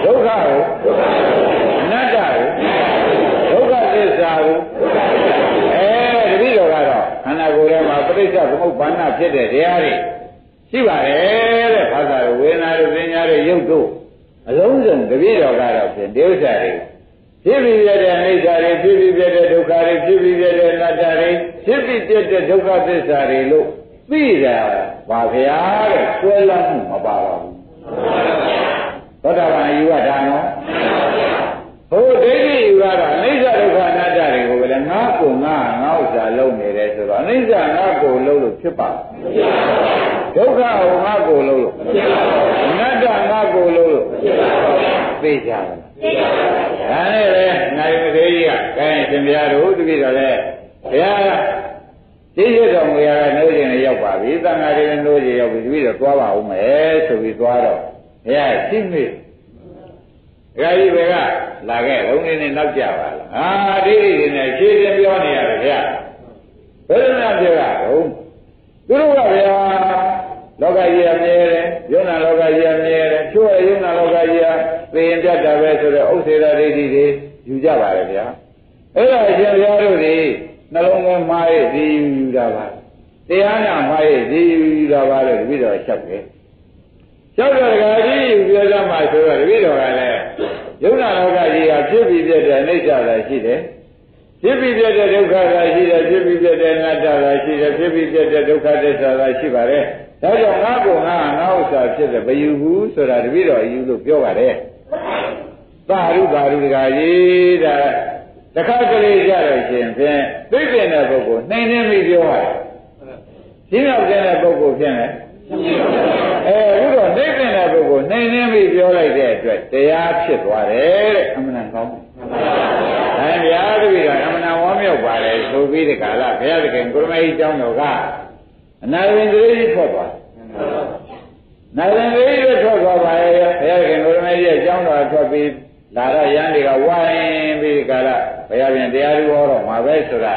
ဒုက္ခကိုအနတ္တကိုဒုက္ခသစ္စာကိုတပည့်တော်ကတော့ခန္ဓာကိုယ်ထဲမှာပဋိစ္စသမုပ္ပါဒ်ဖြစ်တဲ့တရားတွေရှိပါတယ်တဲ့ဘာသာဝေဒနာတွေပညာတွေရုပ်တို့အလုံးစုံတပည့်တော်ကတော့ဖြင့်ဒီဥစ္စာတွေဖြစ်ပြီးပြတဲ့အနိစ္စတွေဖြစ်ပြီးပြတဲ့ဒုက္ခတွေဖြစ်ပြီးပြတဲ့အနတ္တတွေဖြစ်ပြီးပြတဲ့ဒုက္ခသစ္စာတွေလို့သိတာပါဗျာတဲ့ဆွဲလမ်းမှုမပါပါဘူးသောတာပန်ယူရတာနော်ဟိုဒိဋ္ဌိယူရတာအနိစ္စဒုက္ခအနတ္တတွေကိုပဲငါ့ကိုငါဥစ္စာလုံးနေတယ်ဆိုတော့အနိစ္စငါ့ကိုလုံးလို့ဖြစ်ပါဒုက္ခကိုငါ့ကိုလုံးလို့အနတ္တငါ့ကိုလုံးလို့သိကြတယ်ဒါနဲ့ပဲနိုင်မသေးကြီးကအဲရှင်ဘုရားတို့တပည့်တော်လဲဘုရားသိရတော်မူရတဲ့နှိုးခြင်းနဲ့ရောက်ပါပြီသံဃာတွေနှိုးခြင်းရောက်ပြီတပည့်တော်သွားပါဦးမယ်ဆိုပြီးသွားတော့ဘုရားရှိမိဒကာကြီးဘယ်ကလာခဲ့လုံးနေနဲ့နောက်ကြပါလားဒိဋ္ဌိတွေနဲ့ရှင်းရှင်းပြောနေရတယ်ဗျာဘယ်လိုများပြောတာဟုတ်သူတို့ကဗျာလောကကြီးအမြဲတယ်ယုံနာလောကကြီးအမြဲတယ်ချို့ရယုံနာလောကကြီးကသိရင်ပြတ်တာပဲဆိုတော့ဥစ္စေတဒိဋ္ဌိတွေယူကြပါလေဗျာအဲ့ဒါအရှင်ဘုရားတို့ဒီနှလုံးသွင်းမှားရဲ့ဒီယူတာပါတရားနာမှားရဲ့ဒီယူတာပါလို့တပည့်တော်ချက်တယ်ကျောက်တော်ကကြီးယူပြောကြမှာဆိုတော့တပည့်တော်ကလည်းယုံနာလောကကြီးကဖြစ်ပြီးပြတဲ့အနိစ္စသာရှိတယ်ဖြစ်ပြီးပြတဲ့ဒုက္ခသာရှိတယ်ဖြစ်ပြီးပြတဲ့အနတ္တသာရှိတယ်ဖြစ်ပြီးပြတဲ့ဒုက္ခသစ္စာသာရှိပါတယ်ဒါကြောင့်ငါ့ကိုငါဥစ္စာဖြစ်တယ်မယူဘူးဆိုတာတပည့်တော်ယူလို့ပြောပါတယ်သာရုဒကာကြီးဒါတခါကလေးကြတော့ရှင်ဖြင့်သိကျင်တဲ့ပုဂ္ဂိုလ်နှိမ်နှင်းပြီးပြောရတယ်ရှင်းရောက်တဲ့ပုဂ္ဂိုလ်ဖြစ်နေအခုတော့သိကျင်တဲ့ပုဂ္ဂိုလ်နှိမ်နှင်းပြီးပြောလိုက်တဲ့အတွက်တရားဖြစ်သွားတယ်တဲ့အမှန်ကောင်းဒါဗျာတပည့်တော်အမှန်ဝမ်းမြောက်ပါလေဆိုပြီးဒီကာလဘုရားသခင်ကိုရမကြီးကျောင်းတော်ကအနာဝင်ကလေးထွက်သွားနာဝင်ကလေးထွက်သွားပါရဲ့ဘုရားသခင်ကိုရမကြီးရဲ့ကျောင်းတော်ထွက်ပြီးလာတော့ရန်တွေကဝိုင်းပြီးဒီကာလဘုရားပြန်တရားသူဟောတော့မှာပဲဆိုတာ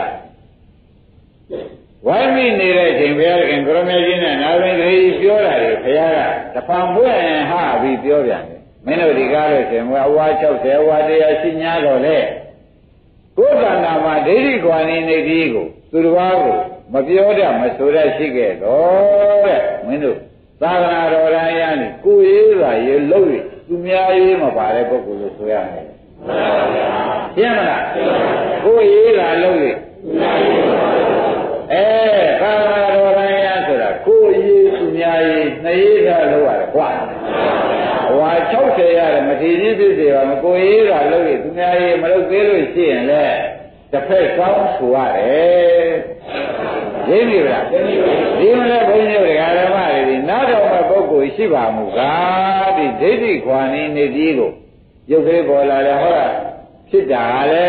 ဝိုင်းမိနေတဲ့အချိန်ဘုရားခင်ကိုရမေကြီးနဲ့နာဝင်ကလေးပြောတာလေဘုရားကတဖန်ပွင့်ဟပြီးပြောပြန်တယ်မင်းတို့ဒီကားလို့ရှင်အဝါ60အဝါ100ရှိညာတော့လေကိုယ်တဏ္ဍာမှာဒိဋ္ဌိခွာနေနေဒီကိုသူတစ်ပါးကိုမပြောတတ်မဆိုတတ်ရှိခဲ့တော့တဲ့မင်းတို့သာသနာတော်ရန်ရနေကိုရေးစွာရေလို့ရသူများရေးမပါတဲ့ပုဂ္ဂိုလ်လို့ဆိုရမယ်ရှင်းမလားကိုရေးလာလို့ရသာသနာတော်ရန်ရဆိုတာကိုရေးသူများရေးနှစ်ရေးထားလို့ရတယ်ကွာဟွာ60ရတယ်မထီကြီးဖြစ်စေပါမကိုရေးလာလို့ရသူများရေးမလုပ်သေးလို့ရှိရင်လေတစ်ဖက်ကောင်းဆိုရတယ်ရင်းပြီလားဒီမလဲဘုန်းကြီးတို့ဓမ္မတွေနားတော်မဲ့ပုဂ္ဂိုလ်ရှိပါမူကားဒီဒိဋ္ဌိခွာနေနေဒီကိုရုပ်ကလေးပေါ်လာတယ်ဟောတာဖြစ်တာလေ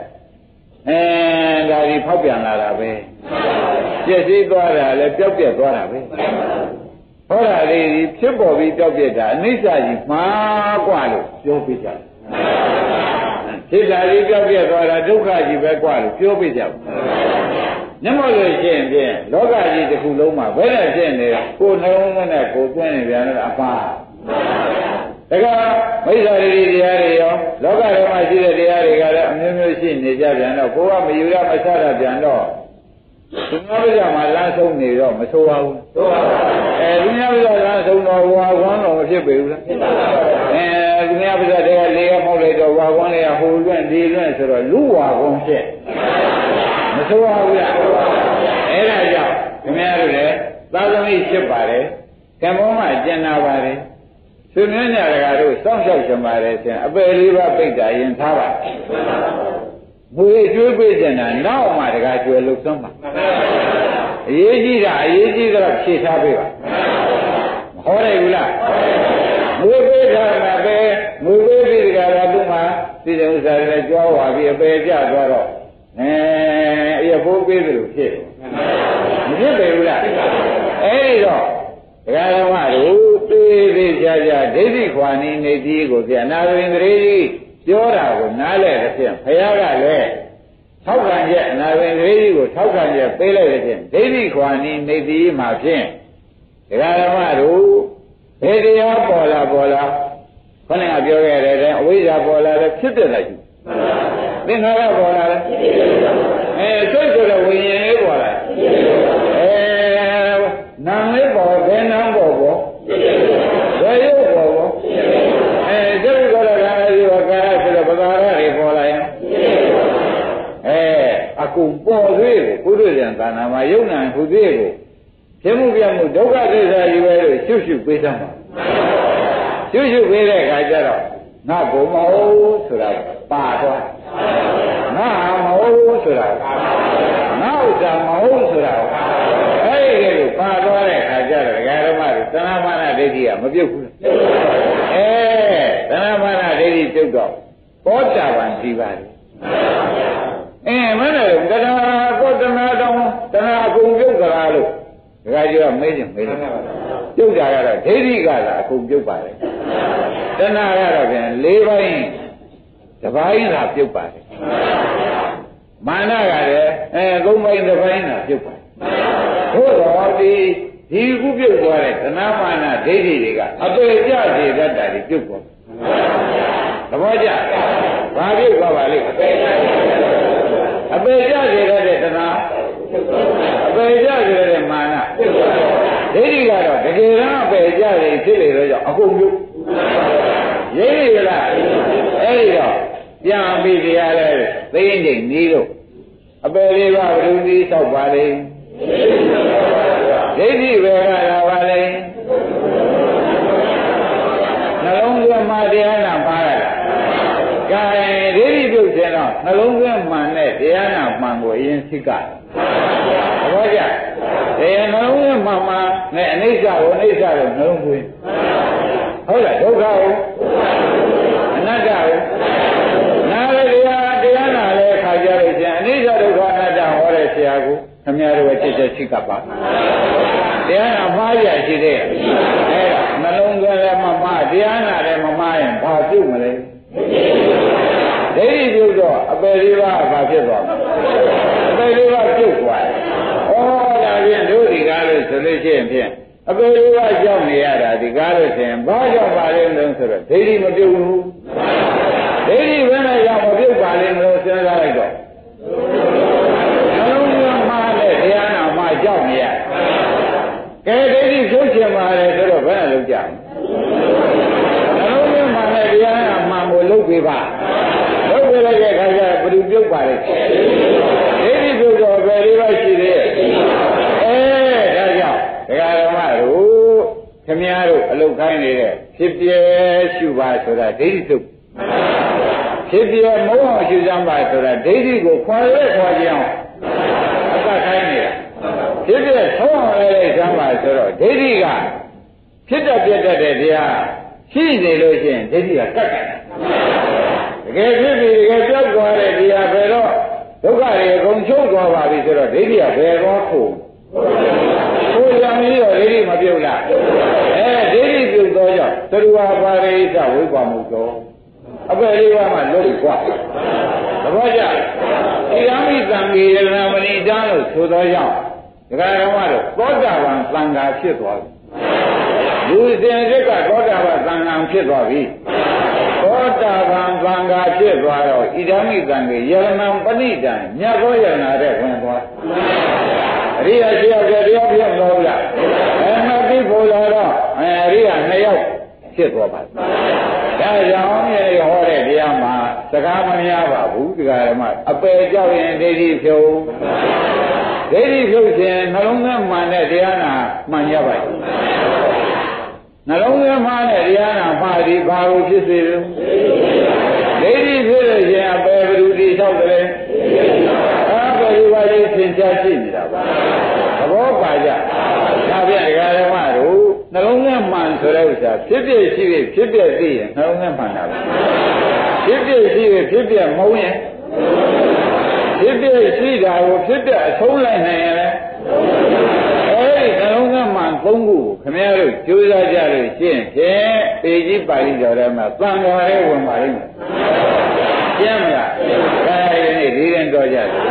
ဒါဒီဖောက်ပြန်လာတာပဲပြည့်စည်သွားတာလေပျောက်ပြက်သွားတာပဲဟောတာလေးဒီဖြစ်ပေါ်ပြီးပျောက်ပြက်တာအနိစ္စကြီးမှားกว่าလို့ပြောပြကြတယ်ဖြစ်တာကြီးပျောက်ပြက်သွားတာဒုက္ခကြီးပဲกว่าလို့ပြောပြကြတယ်ညမလို့ရှိရင်ဖြင့်လောကကြီးတစ်ခုလုံးမှာဘယ်နဲ့ဖြစ်နေတာကိုယ်နှလုံးသွင်းနဲ့ကိုယ်သွင်းနေပြန်တော့အပါဒါကမိစ္ဆာရိတရားတွေရောလောကထဲမှာရှိတဲ့တရားတွေကလည်းအမျိုးမျိုးရှိနေကြပြန်တော့ကိုယ်ကမယူရမဆရပြန်တော့သူများပြမှာလမ်းဆုံးနေတော့မဆိုးပါဘူးသူများပြလမ်းဆုံးတော့ဝါကွန်းတော့မဖြစ်ပေဘူးလားသူများပြတဲ့လေကမောက်လိုက်တော့ဝါကွန်းတွေကဟိုလွင့်ဒီလွင့်ဆိုတော့လူဝါကွန်းဖြစ်မဆိုးပါဘူးလားအဲ့ဒါကြောင့်ခင်ဗျားတို့လည်းသာသမီဖြစ်ပါတယ်ကံပေါ်မှာကျင်နာပါတယ်သူမြင်ကြတကားတို့စောင့်ရှောက်ကြပါတယ်ဆိုရင်အပယ်လေးပါးပိတ်တာရင်ထားပါဘွေကျွေးပေးကြတာနောက်မှတကားကျွယ်လို့ဆုံးပါအရေးကြီးတာအရေးကြီးတော့ဖြေထားပေးပါမဟောရဘူးလားငွေပေးထားမှာပဲငွေပေးပြီးတကားတော့သူ့မှာသိတဲ့ဥစ္စာတွေကြွားဝါပြီးအပယ်ကျသွားတော့အရဖိုးပေးသလိုဖြစ်မဖြစ်ပေဘူးလားအဲ့ဒီတော့ဒကာဓမ္မတို့သေးသေးချာချာဒိဋ္ဌိခွာနေနေဒီကိုပြနာရင်တည်းပြောတာကိုနားလဲတဲ့ဖြင့်ဘုရားကလည်းထောက်ခံချက်အနာရင်တည်းကိုထောက်ခံချက်ပေးလိုက်တဲ့ဖြင့်ဒိဋ္ဌိခွာနေနေဒီမှာဖြင့်ဒကာဓမ္မတို့ဘယ်တရားပေါ်လာခဏပြောခဲ့တဲ့အဝိဇ္ဇာပေါ်လာတယ်ဖြစ်တဲ့လားရှိသင်္ခါရပေါ်လာတယ်စိတ်ဆိုတဲ့ဝိညာဉ်လေးပေါ်လာနာမ်လေးပေါ်ဘယ်နာမ်ပေါ်ပေါ်ဘယ်ရုပ်ပေါ်ပေါ်စိတ်ဆိုတဲ့ကာယဒီဝကာယဆိုတဲ့ပဒါရတွေပေါ်လာရင်အကုန်ပေါ်သေးကိုပုရိသံသာနာမှာယုံနာခုသေးကိုဖြစ်မှုပြမှုဒုက္ခသစ္စာကြီးပဲလို့ရှုရှုပေးသမှာရှုရှုပေးတဲ့အခါကျတော့ငါဘုံမဟုတ်ဆိုတာပါသွားငါမဟုတ်ဆိုတာငါဥစ္စာမဟုတ်ဆိုတာအဲဒီလိုပါသွားတဲ့အခါကျတော့ဒကာဓမ္မတွေသဏ္ဍမာနဒိဋ္ဌိကမပြုတ်ဘူးသဏ္ဍမာနဒိဋ္ဌိပြုတ်တော့သောတာပန်ရှိပါတယ်မနဲ့တရားကောတနာတောင်းတရားအကုန်ပြုတ်ကြလားလို့ဒကာကြီးကမေးတယ်ပြုတ်တာကတော့ဒိဋ္ဌိကသာအကုန်ပြုတ်ပါတယ်တဏှာကတော့ပြန်၄ပိုင်းတစ်ပိုင်းသာပြုတ်ပါတယ်မာနကလည်း၃ပိုင်းတစ်ပိုင်းသာပြုတ်ပါတယ်သို့တော်ဒီခုပြုတ်သွားတဲ့တဏှာမာနဒိဋ္ဌိတွေကအပေကြစေတတ်တာတွေပြုတ်သွားသဘောကျဘာပြုတ်သွားပါလိမ့်အပေကြစေတတ်တဲ့တဏှာအပေကြစေတဲ့မာနဒိဋ္ဌိကတော့တကယ်တော့အပေကြစေဖြစ်လေတော့ကြောင့်အကုန်ပြုတ်ရိပ်ရလားအဲ့ဒီတော့ပြန်ပြီးတရားလဲသိရင်ချိန်နီးလို့အပယ်လေးပါဘုရားကြီးတောက်ပါလေဒိဋ္ဌိပဲကလာပါလေနှလုံးသွင်းမှတရားနာပါရလားကဲဒိဋ္ဌိပြုတ်ခြင်းတော့နှလုံးသွင်းမှန်တဲ့တရားနာမှန်ကိုအရင်သိကသဘောကျတရားနှလုံးသွင်းမှန်မှနဲ့အနိစ္စကိုအနိစ္စကိုနှလုံးသွင်းဟုတ်လားဒုက္ခကိုအနတ္တကိုနားလေတရားနာလဲခါကြလို့ချင်းအနိစ္စဒုက္ခအနတ္တဟောတဲ့ဆရာကိုခမရတို့ချက်ချက်ရှိကပ်ပါတရားနာမှားရရှိတဲ့နှလုံးသွင်းလည်းမမှားတရားနာလည်းမမှားရင်ဘာပြုတ်မလဲဒိဋ္ဌိပြုတ်တော့အပယ်လေးပါးဘာဖြစ်သွားမလဲအပယ်လေးပါးပြုတ်သွားတယ်ဒါဖြင့်တို့ဒီကားလို့ဆိုလို့ရှိရင်ဖြင့်အပေလေးပါးကြောက်နေရတာဒီကားလို့ဆိုရင်ဘာကြောင့်ပါလဲလို့ဆိုတော့ဒိဋ္ဌိမပြုတ်ဘူးဒိဋ္ဌိဘယ်နဲ့ကြောင့်မပြုတ်ပါလဲလို့စဉ်းစားလိုက်တော့နှလုံးသွင်းမှားတဲ့တရားနာမှာကြောက်နေရကဲဒိဋ္ဌိဖြုတ်ချင်ပါလေဆိုတော့ဘယ်နဲ့လုပ်ကြနှလုံးသွင်းမှားတဲ့တရားနာမှန်ကိုလုပ်ပေးပါလုပ်ပေးလိုက်တဲ့အခါကျဘယ်သူပြုတ်ပါလဲဒိဋ္ဌိပြုတ်တော့ဘယ်လေးပါရှိသေးရဲ့ဒါကြောင့်ဒကာဓမ္မတို့ခမည်းတော်အလုတ်ခိုင်းနေတဲ့ဖြစ်ပြဲရှုပါဆိုတာဒိဋ္ဌိသုတ်ဖြစ်ပြဲမုန်းအောင်ရှုစမ်းပါဆိုတာဒိဋ္ဌိကိုခွာရဲခွာကြအောင်အသက်ခိုင်းနေတာဖြစ်ပြဲသုံးအောင်လဲစမ်းပါဆိုတော့ဒိဋ္ဌိကဖြစ်တတ်ပြတတ်တဲ့တရားရှိနေလို့ရှိရင်ဒိဋ္ဌိကကတ်တယ်တကယ်ဖြစ်ပြီးတကယ်ကြောက်သွားတဲ့တရားဘယ်တော့ဒုက္ခတွေအကုန်ချုပ်သွားပါပြီဆိုတော့ဒိဋ္ဌိကဘယ်တော့ဖို့ကိုယ်ကြောင့်ပြီးတော့ဒိဋ္ဌိမပြုတ်လားဒိဋ္ဌိပြုတ်တော့ကြောင့်သရဝါပါရိသဝိပါမှုသောအပယ်လေးပါးမှလုံးกว่าသဘောကျဣရမိသံဃေရဏမဏိတံလို့ဆိုသောကြောင့်ဒကာဓမ္မတို့သောတာပန်သံဃာဖြစ်သွားပြီလူစဉ်စိတ်ကသောတာပန်သံဃာဖြစ်သွားပြီသောတာပန်သံဃာဖြစ်သွားတော့ဣရမိသံဃေရဏပဏိတံမြတ်သောယရဏတဲ့ဝင်သွားအရိယာရှိရောက်တရားပြည့်မလို့လားမသိဖို့လာတော့အရိယာ2ယောက်ဖြစ်သွားပါဒါကြောင့်မြေဟောတဲ့တရားမှာစကားမများပါဘူးဒီကရမအပယ်ကြောက်ရင်ဒိဋ္ဌိဖြုတ်ဒိဋ္ဌိဖြုတ်ခြင်းနှလုံးသွင်းမှန်တဲ့တရားနာမှန်ရပါ့နှလုံးသွင်းမှန်တဲ့တရားနာမှားဒီဘာကိုဖြစ်စေလဲဒိဋ္ဌိဖြစ်လို့ရှင်အပယ်ဘယ်သူတိဆောက်တယ်အပယ်ဒီပါလေးသင်ကြားရှိနေတာပါသဘောပါကြဒါပြန်ဒကာဓမ္မတို့နှလုံးသွင်းမှန်ဆိုတဲ့ဥစ္စာဖြစ်ဖြစ်ရှိဖြစ်ဖြစ်သိရင်နှလုံးသွင်းမှန်တာပဲဖြစ်ဖြစ်ရှိဖြစ်ဖြစ်မဟုတ်ရင်ဖြစ်ဖြစ်ရှိတာကိုဖြစ်ဖြစ်အဆုံးလိုက်နိုင်ရင်လည်းအဲဒီနှလုံးသွင်းမှန်၃ခုကိုခင်ဗျားတို့ကြိုးစားကြလို့ရှင်းဖြင့်ပေကြီးပါဠိတော်ထဲမှာသံဃာရဲဝင်ပါလိမ့်မယ်ရှင်းမလားဒါရည်နေ့ဒီရင်တော်ကြတယ်